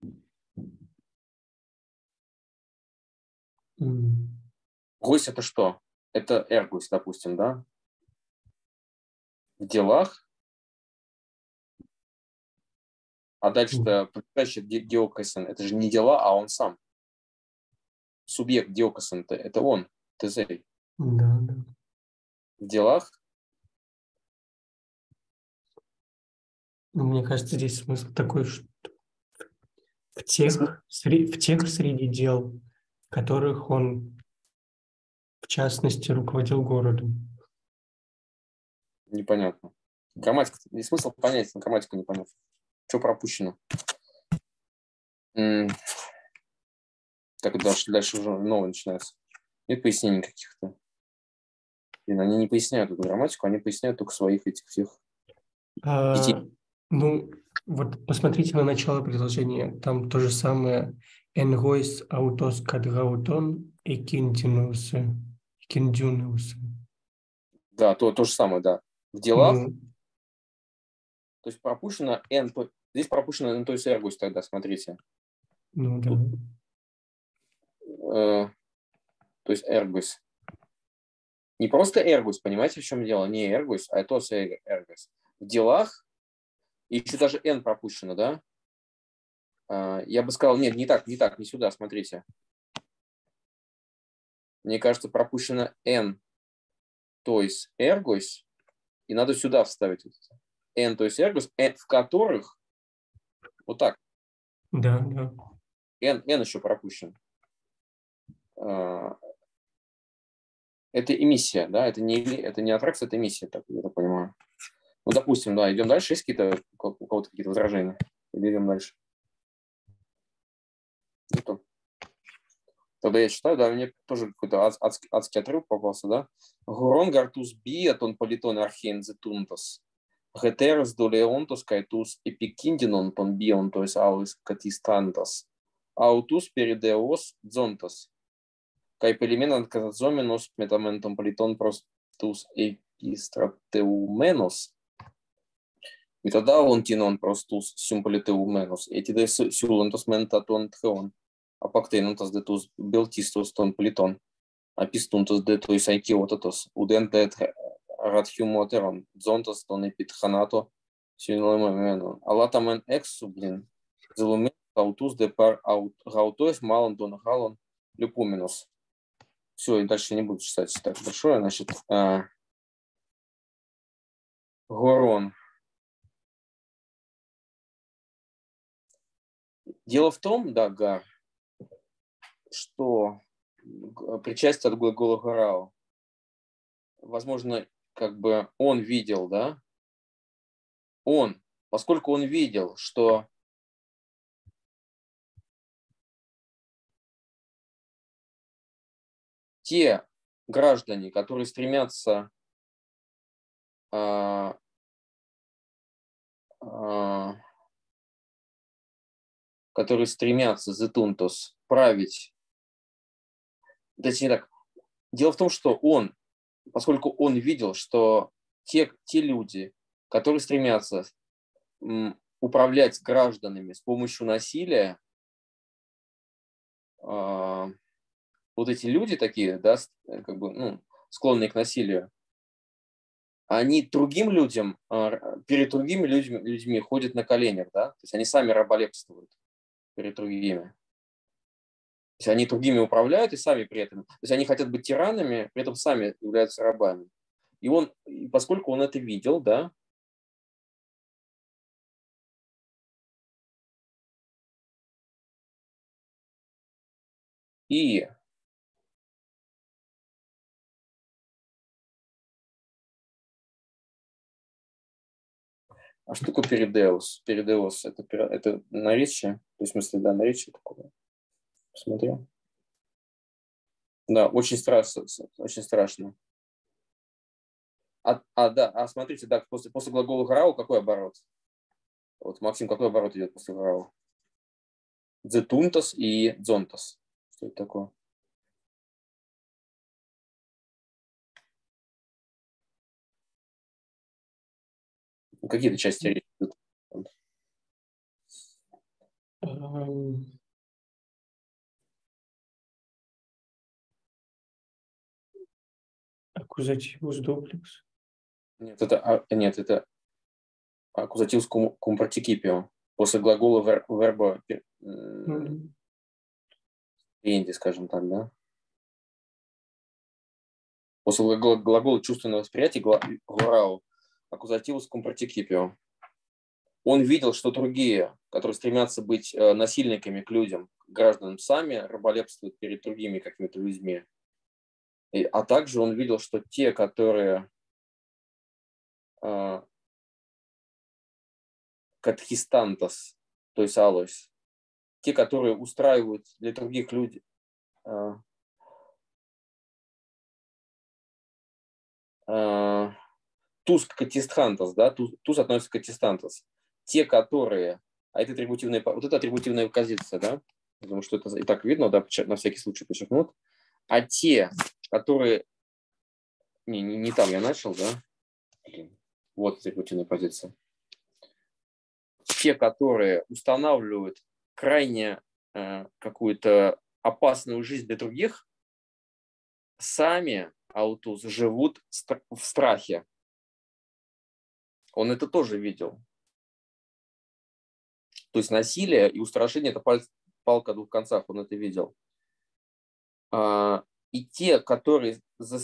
Гость это что? Это эргус, допустим, да? В делах. А дальше-то предыдущий диокосен. Это же не дела, а он сам. Субъект диокосен это он, Тезей. Да. В делах. Мне кажется, здесь смысл такой, что в тех среди дел, в которых он, в частности, руководил городом. Непонятно. Грамматика. И смысл понять, но грамматику непонятно. Что пропущено? Как дальше уже новое начинается? Нет пояснений каких-то. Они не поясняют эту грамматику, они поясняют только своих этих всех детей. Ну, вот посмотрите на начало предложения. Там то же самое. Энгойс аутос кадгаутон и киндюнусы. Да, то же самое, да. В делах, то есть пропущено n, здесь пропущено n, то есть эргус тогда, смотрите. Ну, да. То есть эргус. Не просто эргус, понимаете, в чем дело? Не эргус, а это эргус. В делах, и еще даже n пропущено, да? Я бы сказал, нет, не так, не сюда, смотрите. Мне кажется, пропущено n, то есть эргус, и надо сюда вставить n, то есть эргус, в которых вот так. Да. N еще пропущен. Это эмиссия, да, это не аттракция, это эмиссия, так я так понимаю. Ну, допустим, да, идем дальше. Есть у кого-то какие-то возражения? Или идем дальше? Нету. Тогда я читаю, да, мне тоже какой-то адский отрыв попался, да. Гурон гартус биатон политон архен зетунтас. Гетерос долеонтос кайтус эпикиндинон тон бионтос аус катистантас. autус perideos zontas. Kai pelimenan kazomenos metamentum politon prostus epistrateumenos. И тогда он тинон простус симполитеуменус. Эти де сюлантус ментатон тхеон. А пактейнутас де тус белтистус тон политон. А пистунтус де туис айкиотатус. Удентет радхюмотерон. Зонтас тон эпитханато синолеменон. Алатамен эксу, блин. Зелумен аутус де пар аутоис малон тон халон люпуменус. Все, и дальше не буду читать так большое. Значит, Горон. Дело в том, да, Гар, что причастие от глагола горау, возможно, как бы он видел, да, поскольку он видел, что те граждане, которые стремятся зетунтус править, точнее так, дело в том, что поскольку он видел, что те люди, которые стремятся управлять гражданами с помощью насилия, вот эти люди такие, да, как бы, склонные к насилию, они другим людям, перед другими людьми ходят на коленях, да, то есть они сами раболепствуют перед другими. То есть они другими управляют и сами при этом, то есть они хотят быть тиранами, при этом сами являются рабами. И поскольку он это видел, да, и а что такое перидеус? Перидеус это наречие, то есть в смысле, да, наречие такое. Посмотрю. Да, очень страшно, очень страшно. Смотрите, да, после глагола горау какой оборот? Вот, Максим, какой оборот идет после горау? Зетунтас и дзонтас. Что это такое? Какие-то части речи. Аккузативус дуплекс. Нет, это аккузативус cum participio. После глагола верба инди, скажем так, да? После глагола чувственного восприятия горау аккузативус cum participio. Он видел, что другие, которые стремятся быть насильниками к людям, к гражданам, сами раболепствуют перед другими какими-то людьми. А также он видел, что те, которые катхистантас, то есть алос, те, которые устраивают для других людей, туз катистхантас, да, туз относится к катистантас, те, которые, это атрибутивная позиция, да, потому что это и так видно, да, на всякий случай подчеркнут, а те, которые, не там я начал, да, вот атрибутивная позиция, те, которые устанавливают крайне какую-то опасную жизнь для других, сами аутуз живут в страхе. Он это тоже видел. То есть насилие и устрашение – это палка о двух концах, он это видел. И те, которые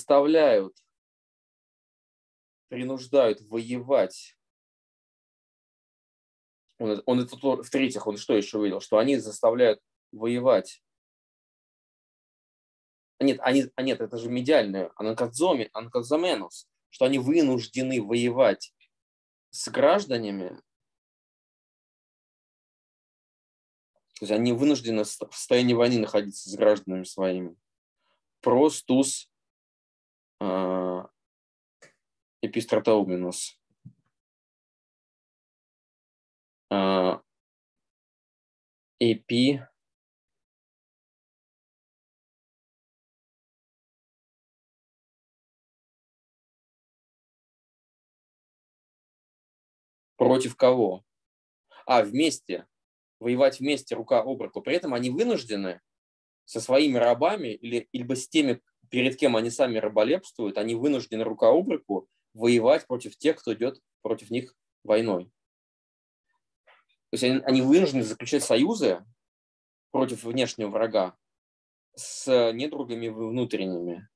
принуждают воевать, он это в-третьих, он что еще видел? Что они заставляют воевать. Нет, это же медиальное, анказоменус, что они вынуждены воевать с гражданами, то есть они вынуждены в состоянии войны находиться с гражданами своими. Простус эпистратауменус. Против кого? Вместе. Воевать вместе рука об руку. При этом они вынуждены со своими рабами или с теми, перед кем они сами раболепствуют, они вынуждены рука об руку воевать против тех, кто идет против них войной. То есть они вынуждены заключать союзы против внешнего врага с недругами внутренними.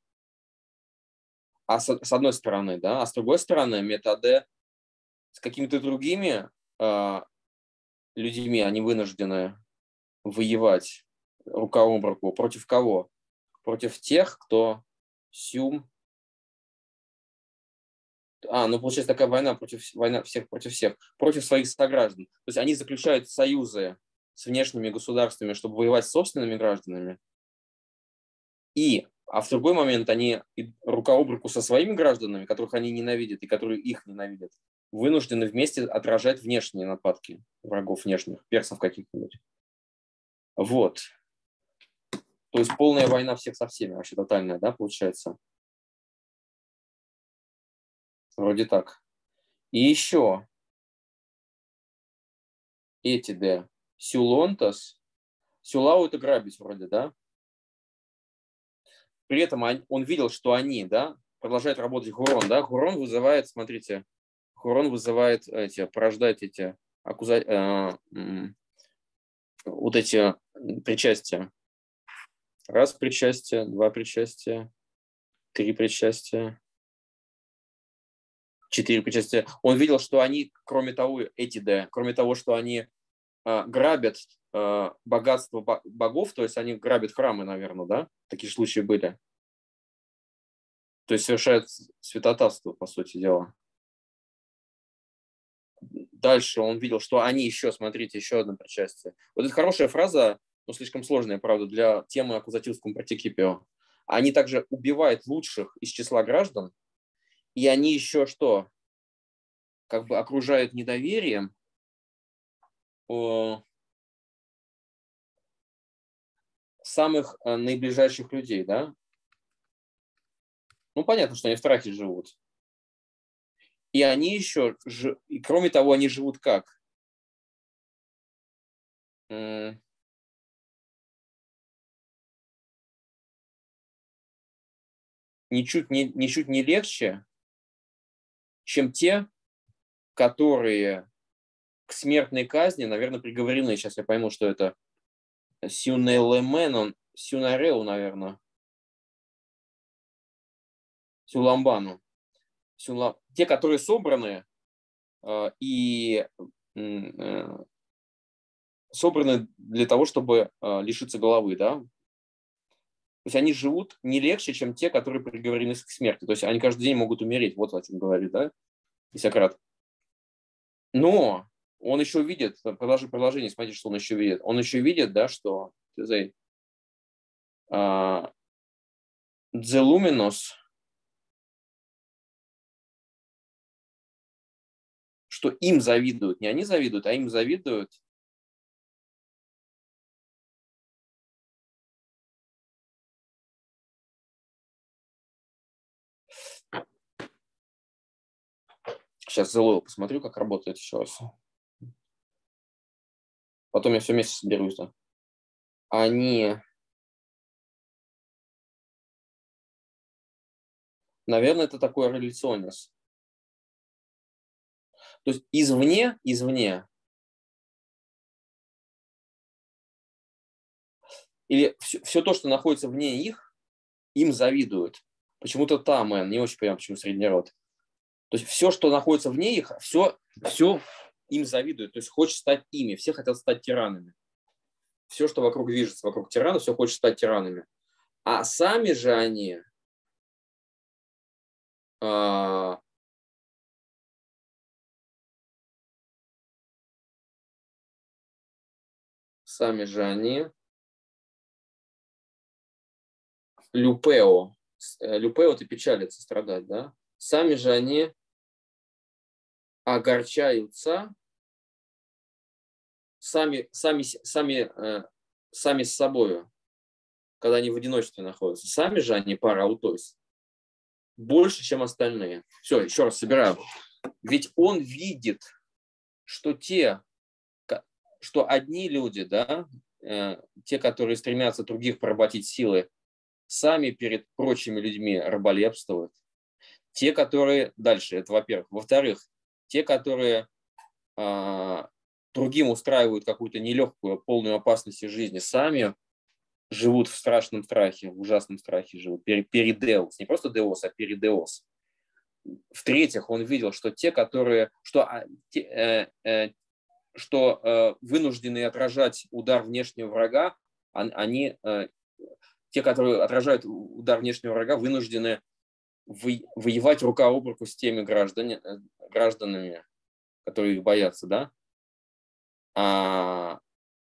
С одной стороны, да, а с другой стороны, методы с какими-то другими людьми, они вынуждены воевать рука об руку. Против кого? Против тех, кто получается такая война всех против всех, против своих сограждан. То есть они заключают союзы с внешними государствами, чтобы воевать с собственными гражданами. А в другой момент они рука об руку со своими гражданами, которых они ненавидят и которые их ненавидят, вынуждены вместе отражать внешние нападки врагов внешних, персов каких-нибудь. Вот. То есть полная война всех со всеми, вообще тотальная, да, получается? Вроде так. И еще этиде сюлонтас. Сюлау — это грабить вроде, да? При этом он видел, что они, да, продолжают работать Гурон, да? Гурон вызывает, смотрите, порождает эти вот эти причастия. Раз причастие, два причастия, три причастия, 4 причастия. Он видел, что они, кроме того, что они грабят богатство богов, то есть они грабят храмы, наверное, да? Такие случаи были. То есть совершают святотатство, по сути дела. Дальше он видел, что они еще, смотрите, еще одно причастие. Вот это хорошая фраза, но слишком сложная, правда, для темы аккузативском партикипио. Они также убивают лучших из числа граждан, и они еще что? Как бы окружают недоверием самых наиближайших людей, да? Ну, понятно, что они в страхе живут. И они еще, и кроме того, они живут как? Ничуть не легче, чем те, которые к смертной казни, наверное, приговорены. Сейчас я пойму, что это сюнелеменон, сюнареу, наверное. Сюламбану. Те, которые собраны и собраны для того, чтобы лишиться головы, да? То есть они живут не легче, чем те, которые приговорены к смерти. То есть они каждый день могут умереть. Вот о чем говорит, да, Сократ. Но он еще видит, продолжение, смотрите, что он еще видит. Он еще видит, да, что дзелуминос, что им завидуют. Не они завидуют, а им завидуют сейчас Зелойл посмотрю, как работает еще раз. Потом я все вместе соберусь. Да. Они, наверное, это такой реляционис. То есть извне, или все то, что находится вне их, им завидуют. Почему-то тамен, не очень понимаю, почему средний род. То есть все, что находится вне их, все им завидуют. То есть хочет стать ими. Все хотят стать тиранами. Все, что вокруг движется, вокруг тиранов, все хочет стать тиранами. А сами же они люпео. Люпео — это печалиться, страдать, да? Сами же они огорчаются сами с собой, когда они в одиночестве находятся. Сами же они параутойс больше, чем остальные. Все, еще раз собираю. Ведь он видит что что одни люди, да, те, которые стремятся других поработить силой, сами перед прочими людьми раболепствуют. Те, которые... Дальше, это во-первых. Во-вторых, те, которые другим устраивают какую-то нелегкую, полную опасности жизни, сами живут в страшном страхе, в ужасном страхе живут. Перидеос. Не просто деос, а перидеос. В-третьих, он видел, что те, которые... что вынуждены отражать удар внешнего врага, те, которые отражают удар внешнего врага, вынуждены воевать рука об руку с теми гражданами, которые их боятся, да? А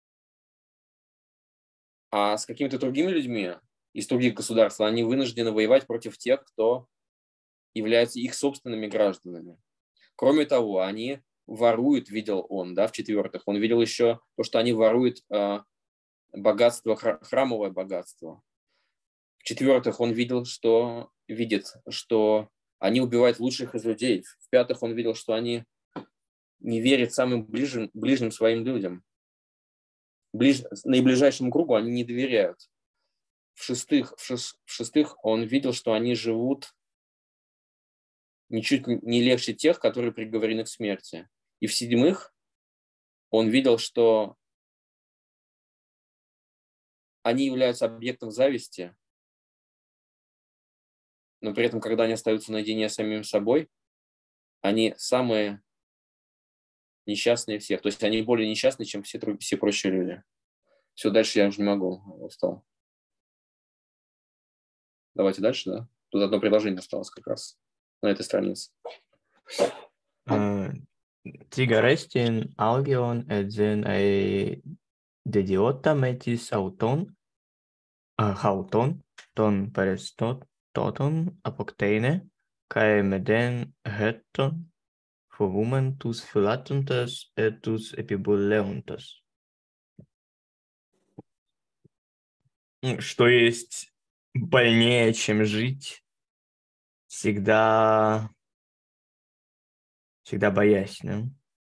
с какими-то другими людьми из других государств они вынуждены воевать против тех, кто являются их собственными гражданами. Кроме того, они воруют, видел он, да, в-четвертых, он видел еще то, что они воруют богатство, храмовое богатство. В-четвертых, он видит, что они убивают лучших из людей. В-пятых, он видел, что они не верят самым ближним своим людям. Наиближайшему кругу они не доверяют. В-шестых, он видел, что они живут ничуть не легче тех, которые приговорены к смерти. И в-седьмых, он видел, что они являются объектом зависти, но при этом, когда они остаются наедине с самим собой, они самые несчастные всех. То есть они более несчастны, чем все прочие люди. Все, дальше я уже не могу. Устал. Давайте дальше, да? Тут одно предложение осталось как раз на этой странице. Trigarestin algion et zen dediota metis hauton ton perestot toton apoctene cae meden heton fogumentus filatuntas etus epibuleuntas. Что есть больнее, чем жить, всегда боясь, да?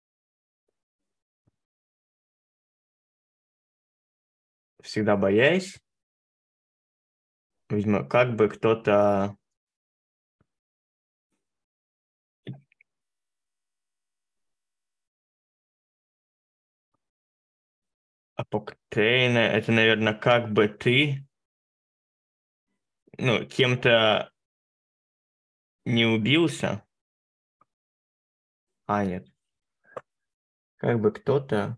Всегда боясь, видимо, как бы кто-то апоктейна, это, наверное, как бы ты, кем-то не убился. Нет. Как бы кто-то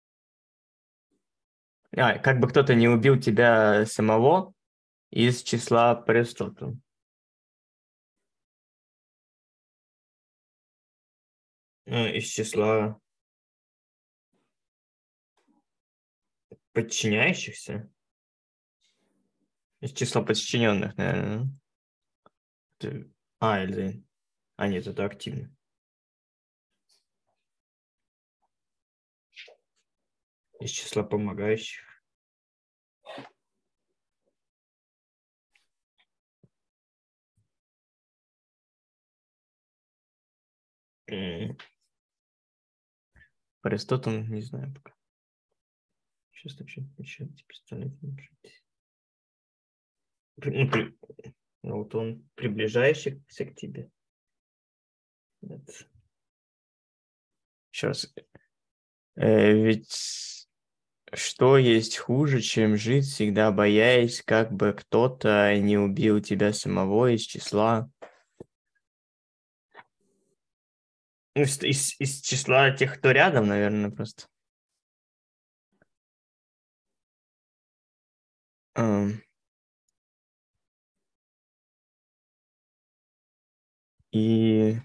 не убил тебя самого из числа преступников. Из числа подчиняющихся. Из числа подчиненных, наверное. Нет, это активно. Из числа помогающих. Аристотель, не знаю пока. Сейчас вообще представлять не можете. Вот он приближающийся к тебе. Еще раз. Ведь что есть хуже, чем жить, всегда боясь, как бы кто-то не убил тебя самого из числа... Из числа тех, кто рядом, наверное, просто. И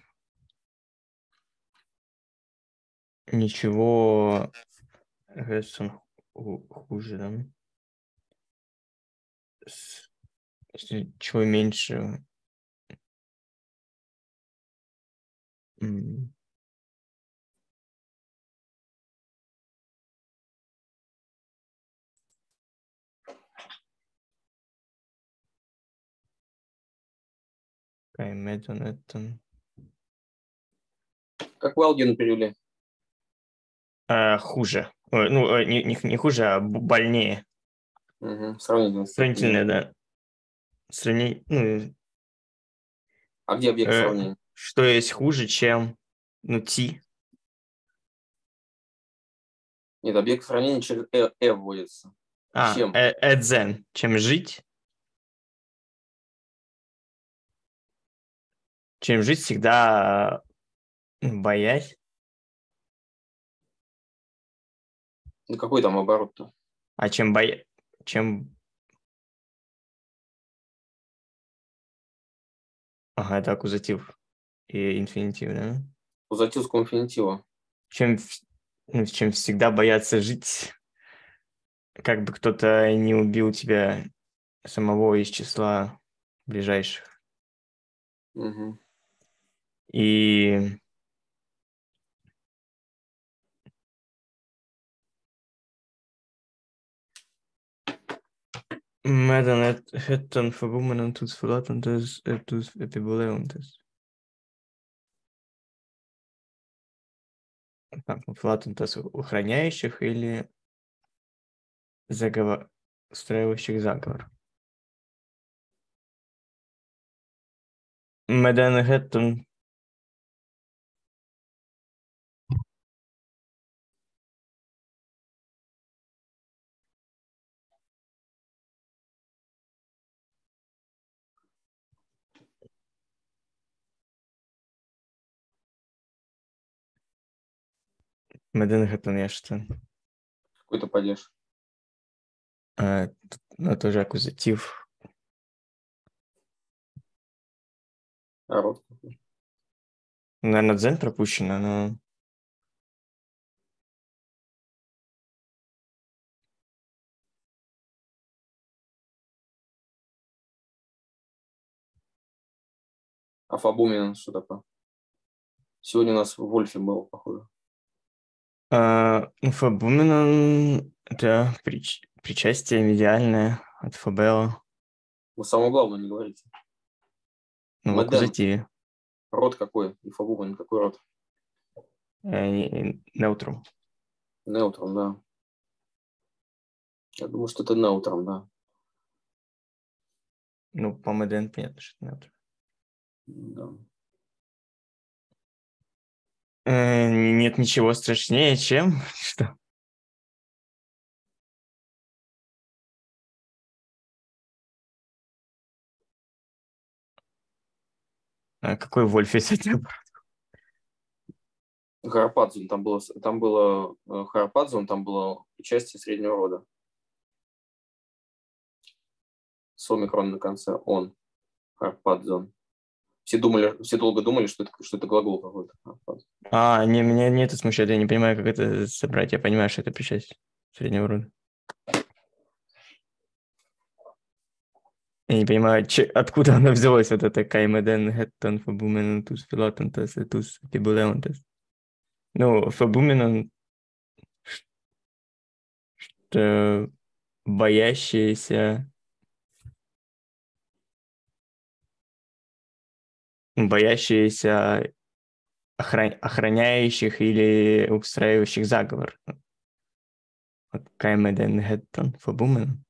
ничего хуже, да? Чего меньше. Как Валдину перевели? хуже. Ну, не хуже, а больнее. Угу. Сравнительно. Сравнительно, да. Ну, А где объект сравнения? что есть хуже, чем, ну, ти. Нет, объект сравнения через вводится. Чем? Эдзен. Чем жить. Чем жить всегда боясь. Ну, какой там оборот-то? А чем... Ага, это аккузатив и инфинитив, да? Аккузатив с конфинитива. Чем всегда бояться жить, как бы кто-то не убил тебя самого из числа ближайших. Угу. И medan hettan förbomenantus förlatantes etus epiboleontes. Так, флатантес охраняющих или устраивающих заговор. Medan hettan я что? Какой-то падеж. Ну, тоже аккузатив. А род. Наверное, дзен пропущено, но... А фабумен что такое? Сегодня у нас в Вольфе было, похоже. Фабуменон – это причастие медиальное от фабела. Вы самое главное не говорите. Ну, в Меден. аккузативе. Род какой? И фабумен какой род? Неутрум. Неутром, да. Я думаю, что это неутром, да. Ну, по меден понятно, что это неутрум. Да. Нет ничего страшнее, чем... Что? Какой Вольф есть хотя бы? Харападзун, там было Харападзун, там было участие среднего рода. С омикрон на конце. Он. Харпадзон. Все долго думали, что это глагол какой-то. Меня это смущает, я не понимаю, как это собрать. Я понимаю, что это причастие среднего рода. Я не понимаю, откуда она взялась, вот эта каймеден, геттон, фабуменантус, филатантас, этус, тибулеонтас. Ну, фабуменан, что боящиеся охраняющих или устраивающих заговор. Вот каймеден, геттон, фабуменан.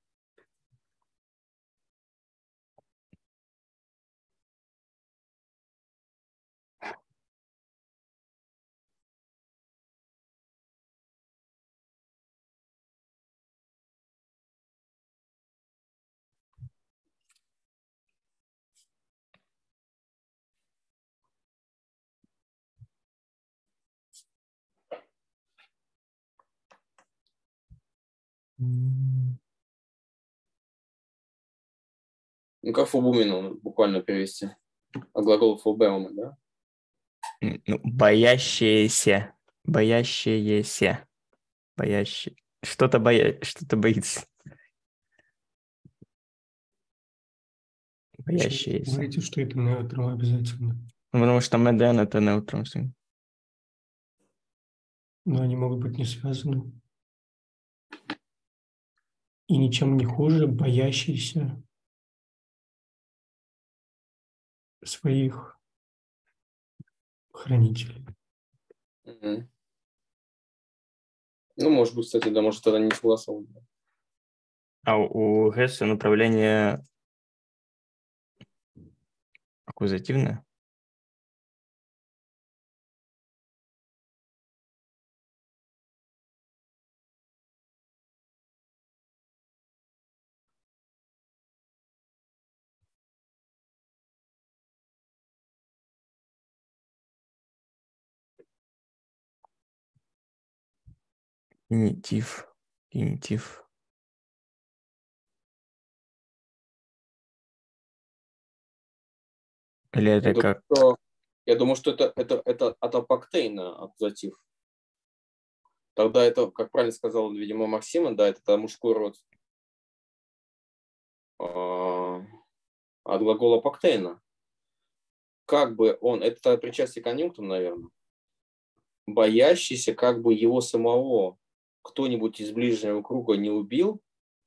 Ну, как фубумину буквально перевести. А глагол фубеум, да? Ну, боящиеся. Боящиеся. Что-то боится. Боящиеся. Говорите, что это неутром обязательно. Ну, потому что меден это неутром. Но они могут быть не связаны. И ничем не хуже боящиеся своих хранителей. Угу. Ну, может быть, кстати, да, может, тогда не согласовано. А у Гесса направление аккузативное? Генитив. Генитив. Или это как... Я думаю, что это от апоктейна аккузатив. Тогда это, как правильно сказал, видимо, Максима, да, это мужской род от глагола апоктейна. Как бы он, это причастие конъюнктум, наверное, боящийся, как бы его самого кто-нибудь из ближнего круга не убил,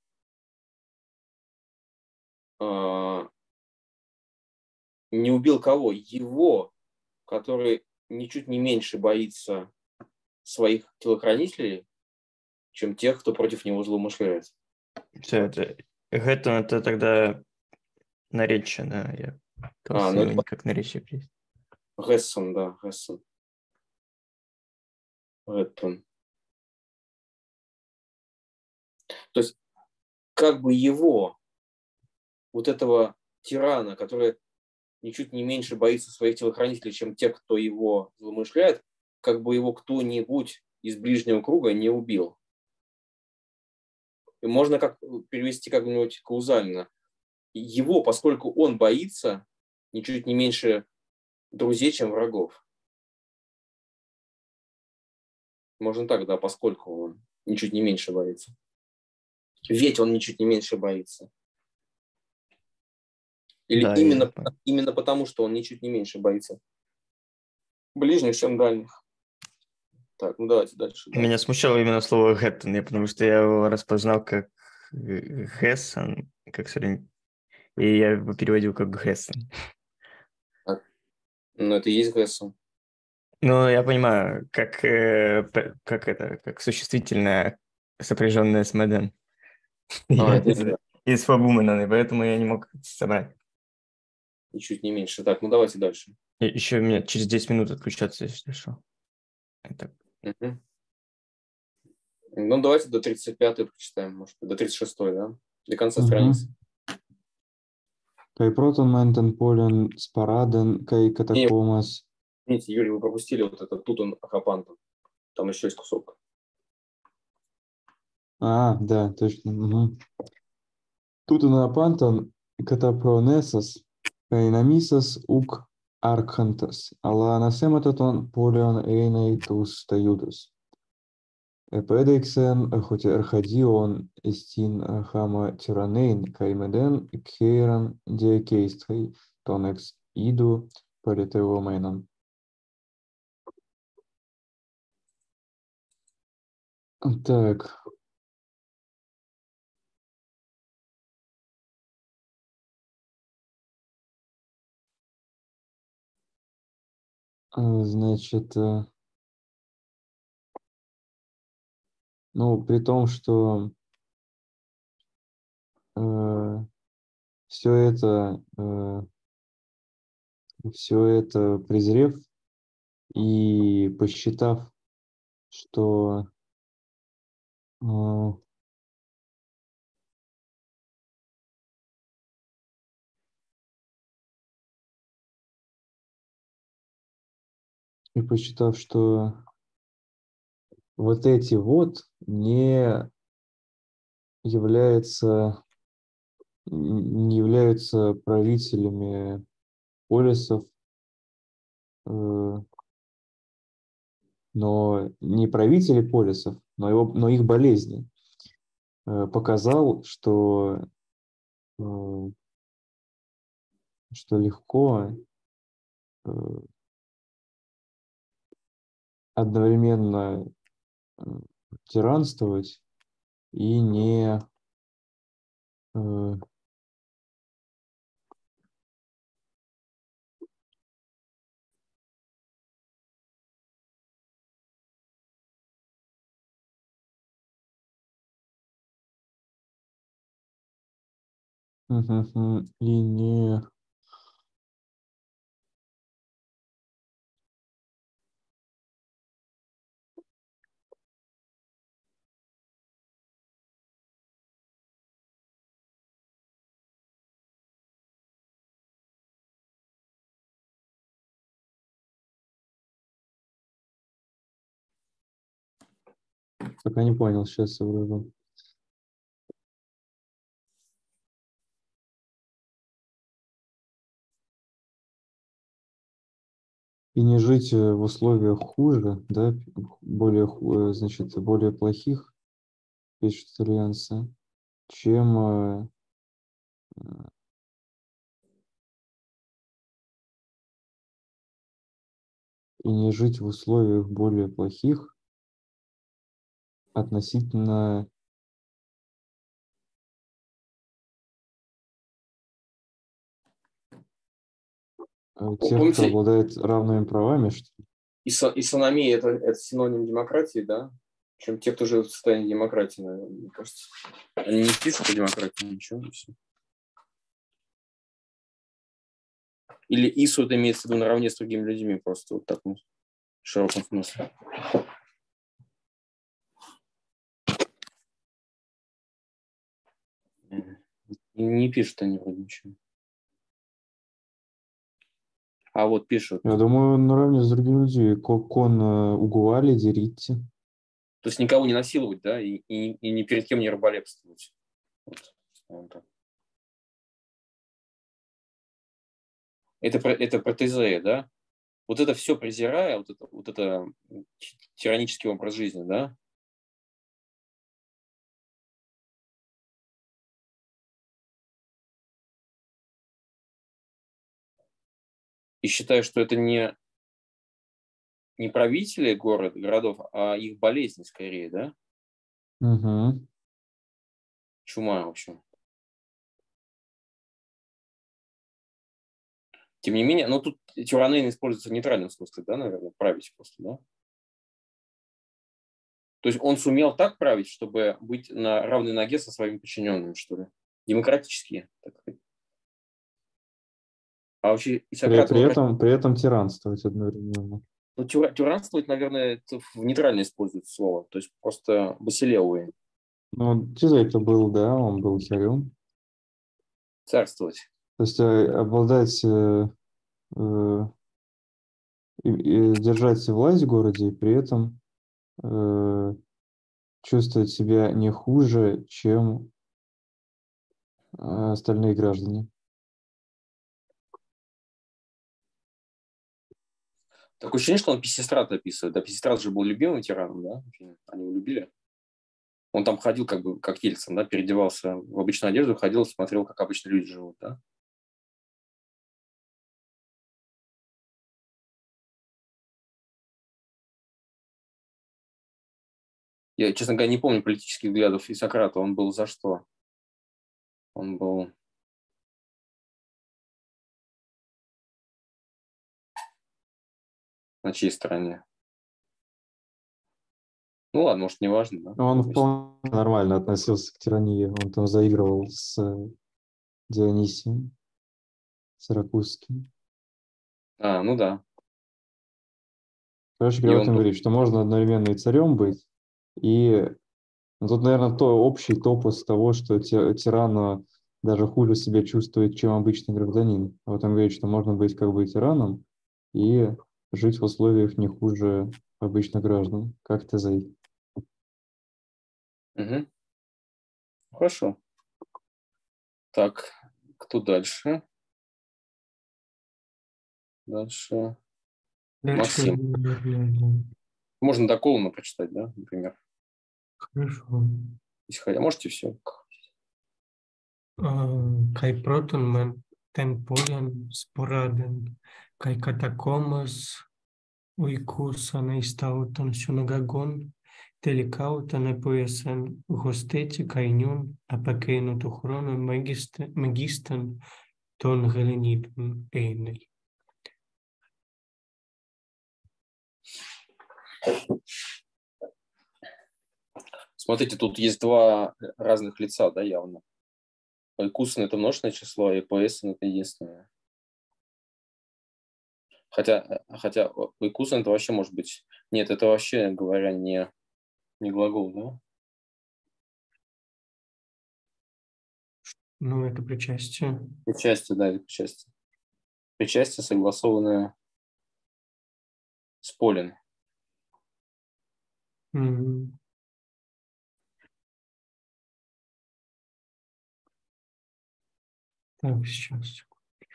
не убил кого? Его, который ничуть не меньше боится своих телохранителей, чем тех, кто против него злоумышляет. Все это... Это тогда наречие, да? Я пытался его не как наречие привести. Гессон, да, Гессон. Гэттон. То есть, как бы его, вот этого тирана, который ничуть не меньше боится своих телохранителей, чем те, кто его злоумышляет, как бы его кто-нибудь из ближнего круга не убил. И можно как перевести как-нибудь каузально. Его, поскольку он боится, ничуть не меньше друзей, чем врагов. Можно так, да, поскольку он ничуть не меньше боится. Ведь он ничуть не меньше боится. Или Да, именно потому, что он ничуть не меньше боится ближних, чем дальних. Так, ну давайте дальше. Да. Меня смущало именно слово «гэттон», потому что я его распознал как «гэссон», как сорень, и я его переводил как «гэссон». Ну, это и есть Гессон. Ну, я понимаю, как это, как существительное, сопряженное с «мэдэн». Из «фабумена», поэтому я не мог собрать. Ничуть не меньше. Так, ну давайте дальше. Еще у меня через 10 минут отключаться, если что. Это... Угу. Ну, давайте до 35-й прочитаем, может, до 36-й, да? До конца страницы. Кай протон ментен полен спараден, кай катакомас. Извините, Юрий, вы пропустили вот это тут он ахапантом. Там еще есть кусок. Да, точно. Угу. Тут он апантон катапронесас, кайнамисас ук архантас, ала насемататон полен эйней тус таюдус. Επέδειξεν ότι ερχадίον στην χάμα τυραννέιν καημεδέν καίραν διακέισθαι τον εξ είδου παρετευομένων. Так. Значит, ну, при том, что все это презрев и посчитав, что вот эти вот не являются правителями полисов, но не правители полисов, но их болезни. Показал, что легко одновременно тиранствовать и не И не... Пока не понял, сейчас я вроде. И не жить в условиях хуже, да, значит, более плохих, пишет итальянцы, чем и не жить в условиях более плохих относительно тех, кто Помните, обладает равными правами, что ли? исономия – это синоним демократии, да? Чем те, кто живет в состоянии демократии, наверное, мне кажется. Они не пишут о демократии, ничего, и все. Или ИСУ это имеется в виду наравне с другими людьми, просто вот так в широком смысле. Не пишут они вроде ничего. А вот пишут. Я думаю, наравне с другими людьми. Кон угуали, дерите. То есть никого не насиловать, да, и ни перед кем не раболепствовать. Вот так. Это про Тезея, да? Вот это все презирая, вот это тиранический образ жизни, да? И считаю, что это не правители городов, а их болезни скорее, да? Угу. Чума, в общем. Тем не менее, тут тиранейн используется в нейтральном смысле, да, наверное, править просто, да? То есть он сумел так править, чтобы быть на равной ноге со своими подчиненными, что ли? Демократически, так сказать. А вообще и Сократ... При этом тиранствовать одновременно. Ну, тиранствовать, наверное, это в нейтрально используется слово. То есть просто басилевые. Ну, Тизей-то был, да, он был царем. Царствовать. То есть обладать, и держать власть в городе, и при этом чувствовать себя не хуже, чем остальные граждане. Такое ощущение, что он Писистрата описывает. Да, Писистрат же был любимым тираном, да? Они его любили. Он там ходил как бы, как Ельцин, да, переодевался в обычную одежду, ходил, смотрел, как обычно люди живут, да? Я, честно говоря, не помню политических взглядов и Сократа. Он был за что? Он был... На чьей стороне? Ну ладно, может, не важно, да? Он вполне нормально относился к тирании. Он там заигрывал с Дионисием Сиракузским. Ну да. Короче говоря, он говорит, что можно одновременно и царем быть, и тут, наверное, общий топос того, что тиран даже хуже себя чувствует, чем обычный гражданин. А вот он говорит, что можно быть как бы тираном и жить в условиях не хуже обычных граждан. Как ты за Угу. Хорошо. Так, кто дальше? Дальше. Максим. Можно до Колуна прочитать, да, например? Хорошо. Можете все? Кай протон мен тен полен спораден, кай катакомас уикуса наистаутон сюнагагон, τελικάουταν επόιασαν γοστέτσι καηνιούν απακαίνουν του χρόνου μεγίσταν των Γελενίτων ένελ. Смотрите, тут есть два разных лица, да, явно. Ойкусон – это множественное число, а эпоэсон – это единственное. Хотя ойкусон – это вообще может быть… Нет, это вообще, говоря, не глагол, да? Ну, это причастие. Причастие, да, это причастие. Причастие, согласованное с полем. Мгм. Так, сейчас.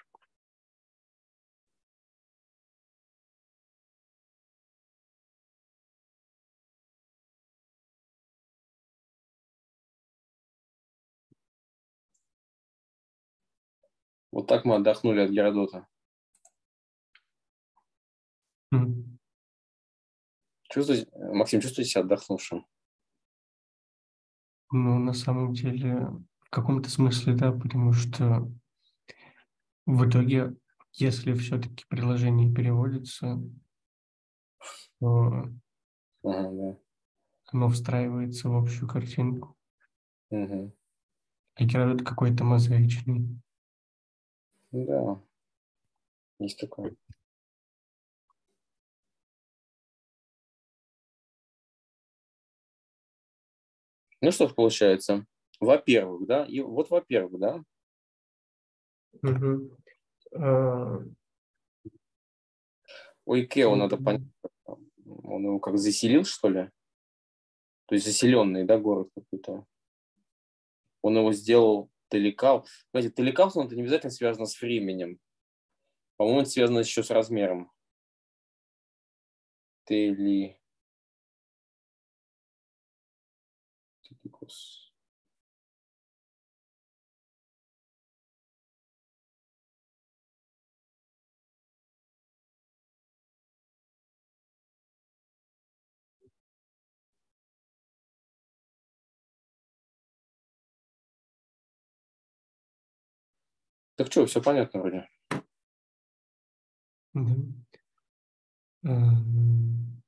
Вот так мы отдохнули от Геродота. Мгм. Максим, чувствуете себя отдохнувшим? Ну, на самом деле, в каком-то смысле, да, потому что в итоге, если все-таки приложение переводится, то Ага, да. оно встраивается в общую картинку. Угу. А Геродот какой-то мозаичный. Да, есть такое. Ну что ж получается? Во-первых, да, и вот во-первых, да, Мгм. А, у Икео надо понять, он его как заселил, что ли? То есть заселенный, да, город какой-то. Он его сделал Телекал. Знаете, Телекал, это не обязательно связано с временем. По-моему, это связано еще с размером. Теликос. Так что, все понятно вроде. да. Ам,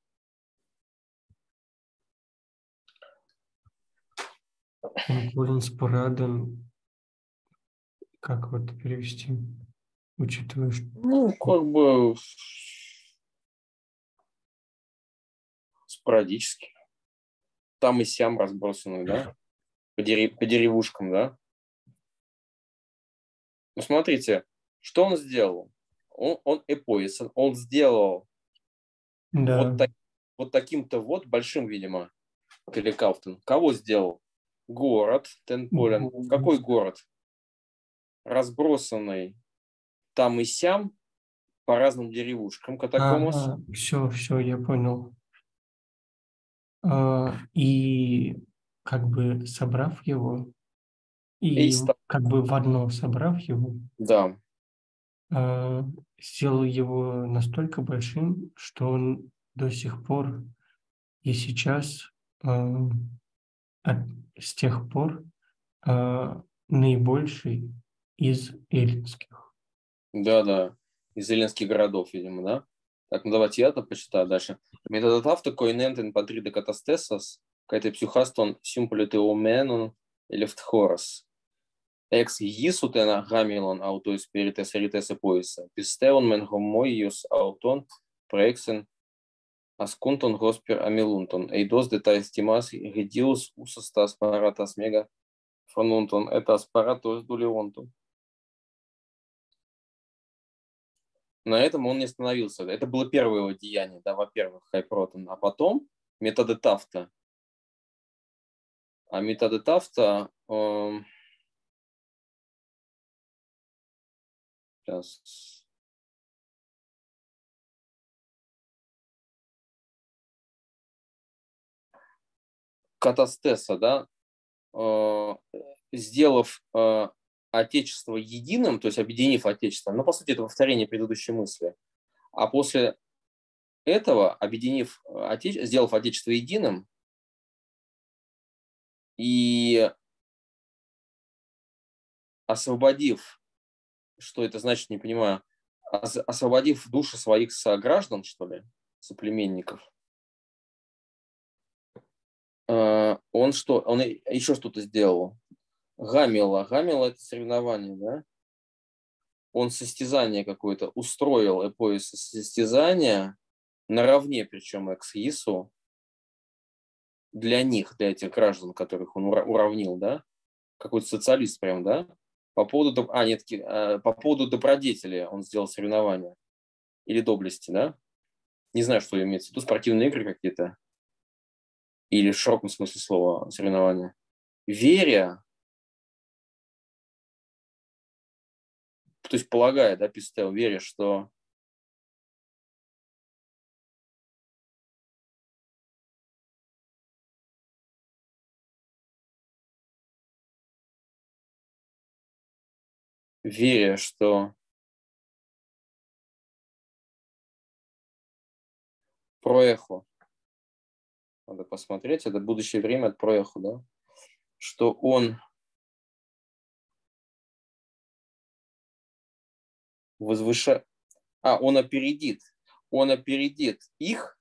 Он спораден. Как вот перевести? Учитывая, что… Ну, как бы спорадически. Там и сям разбросаны, да? По деревушкам, да? Ну, смотрите, что он сделал? Он эпоэсон, он сделал Да. вот таким-то вот большим, видимо, Телекауфтен. Кого сделал? Город Тенполен. Какой город? Разбросанный там и сям по разным деревушкам Катакомос. Все, я понял. И как бы собрав его, и Эйста. как бы в одно собрав его, Да, сделал его настолько большим, что он до сих пор и сейчас, с тех пор, наибольший из эллинских. да. Из эллинских городов, видимо, да? Так, ну давайте я-то почитаю дальше. Методът авто коинентен патриде катастесос, кайте псюхастон симполитеоменон элефтхорос. Ex Jisutena Gamilon auto spirites rites epoisa, pisteon men homoius auton praexen ascunton hosper amilunton, eidos detais timas gedius usastas paratas mega fronunton, это аспаратос дулеонтон. На этом он не остановился. Это было первое его деяние, да, во-первых, Хайпротон, а потом методы Тафта. А методы Тафта сейчас. Катастеса, да, сделав Отечество единым, то есть объединив Отечество, но по сути это повторение предыдущей мысли, а после этого, объединив сделав Отечество единым и освободив, что это значит, не понимаю, освободив души своих сограждан, что ли, соплеменников, он еще что-то сделал. Гамила. Гамила – это соревнование, да? Он состязание какое-то устроил, эпоис состязания, наравне, причем экс-ису, для них, для этих граждан, которых он уравнил, да? Какой-то социалист прям, да? По поводу, по поводу добродетели он сделал соревнования. Или доблести, да? Не знаю, что имеется в виду. Спортивные игры какие-то. Или в широком смысле слова соревнования. Веря, то есть полагая, да, пистел, веря, что проеху, надо посмотреть, это будущее время от проеху, да, что он он опередит их,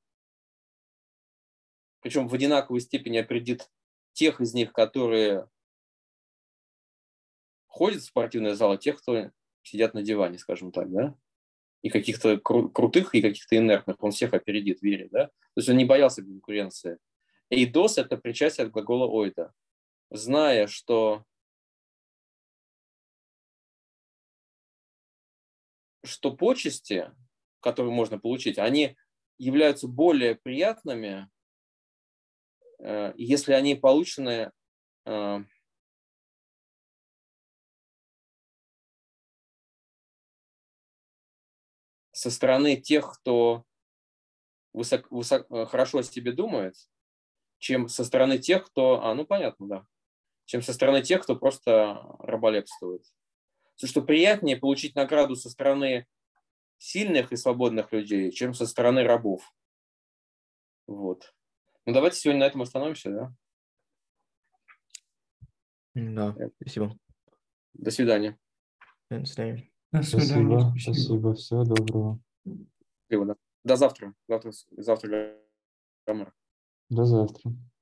причем в одинаковой степени опередит тех из них, которые ходят в спортивный зал, и тех, кто сидят на диване, скажем так, да, и каких-то крутых, и каких-то инертных, он всех опередит, верит, да, то есть он не боялся конкуренции. Эйдос – это причастие от глагола ойда, зная, что почести, которые можно получить, они являются более приятными, если они получены со стороны тех, кто хорошо о себе думает, чем со стороны тех, кто, ну понятно, да, чем со стороны тех, кто просто раболепствует. Потому что приятнее получить награду со стороны сильных и свободных людей, чем со стороны рабов. Вот. Ну, давайте сегодня на этом остановимся, да? Да, спасибо. До свидания. До свидания. До свидания. Спасибо. Всего доброго. До завтра. Завтра. До завтра.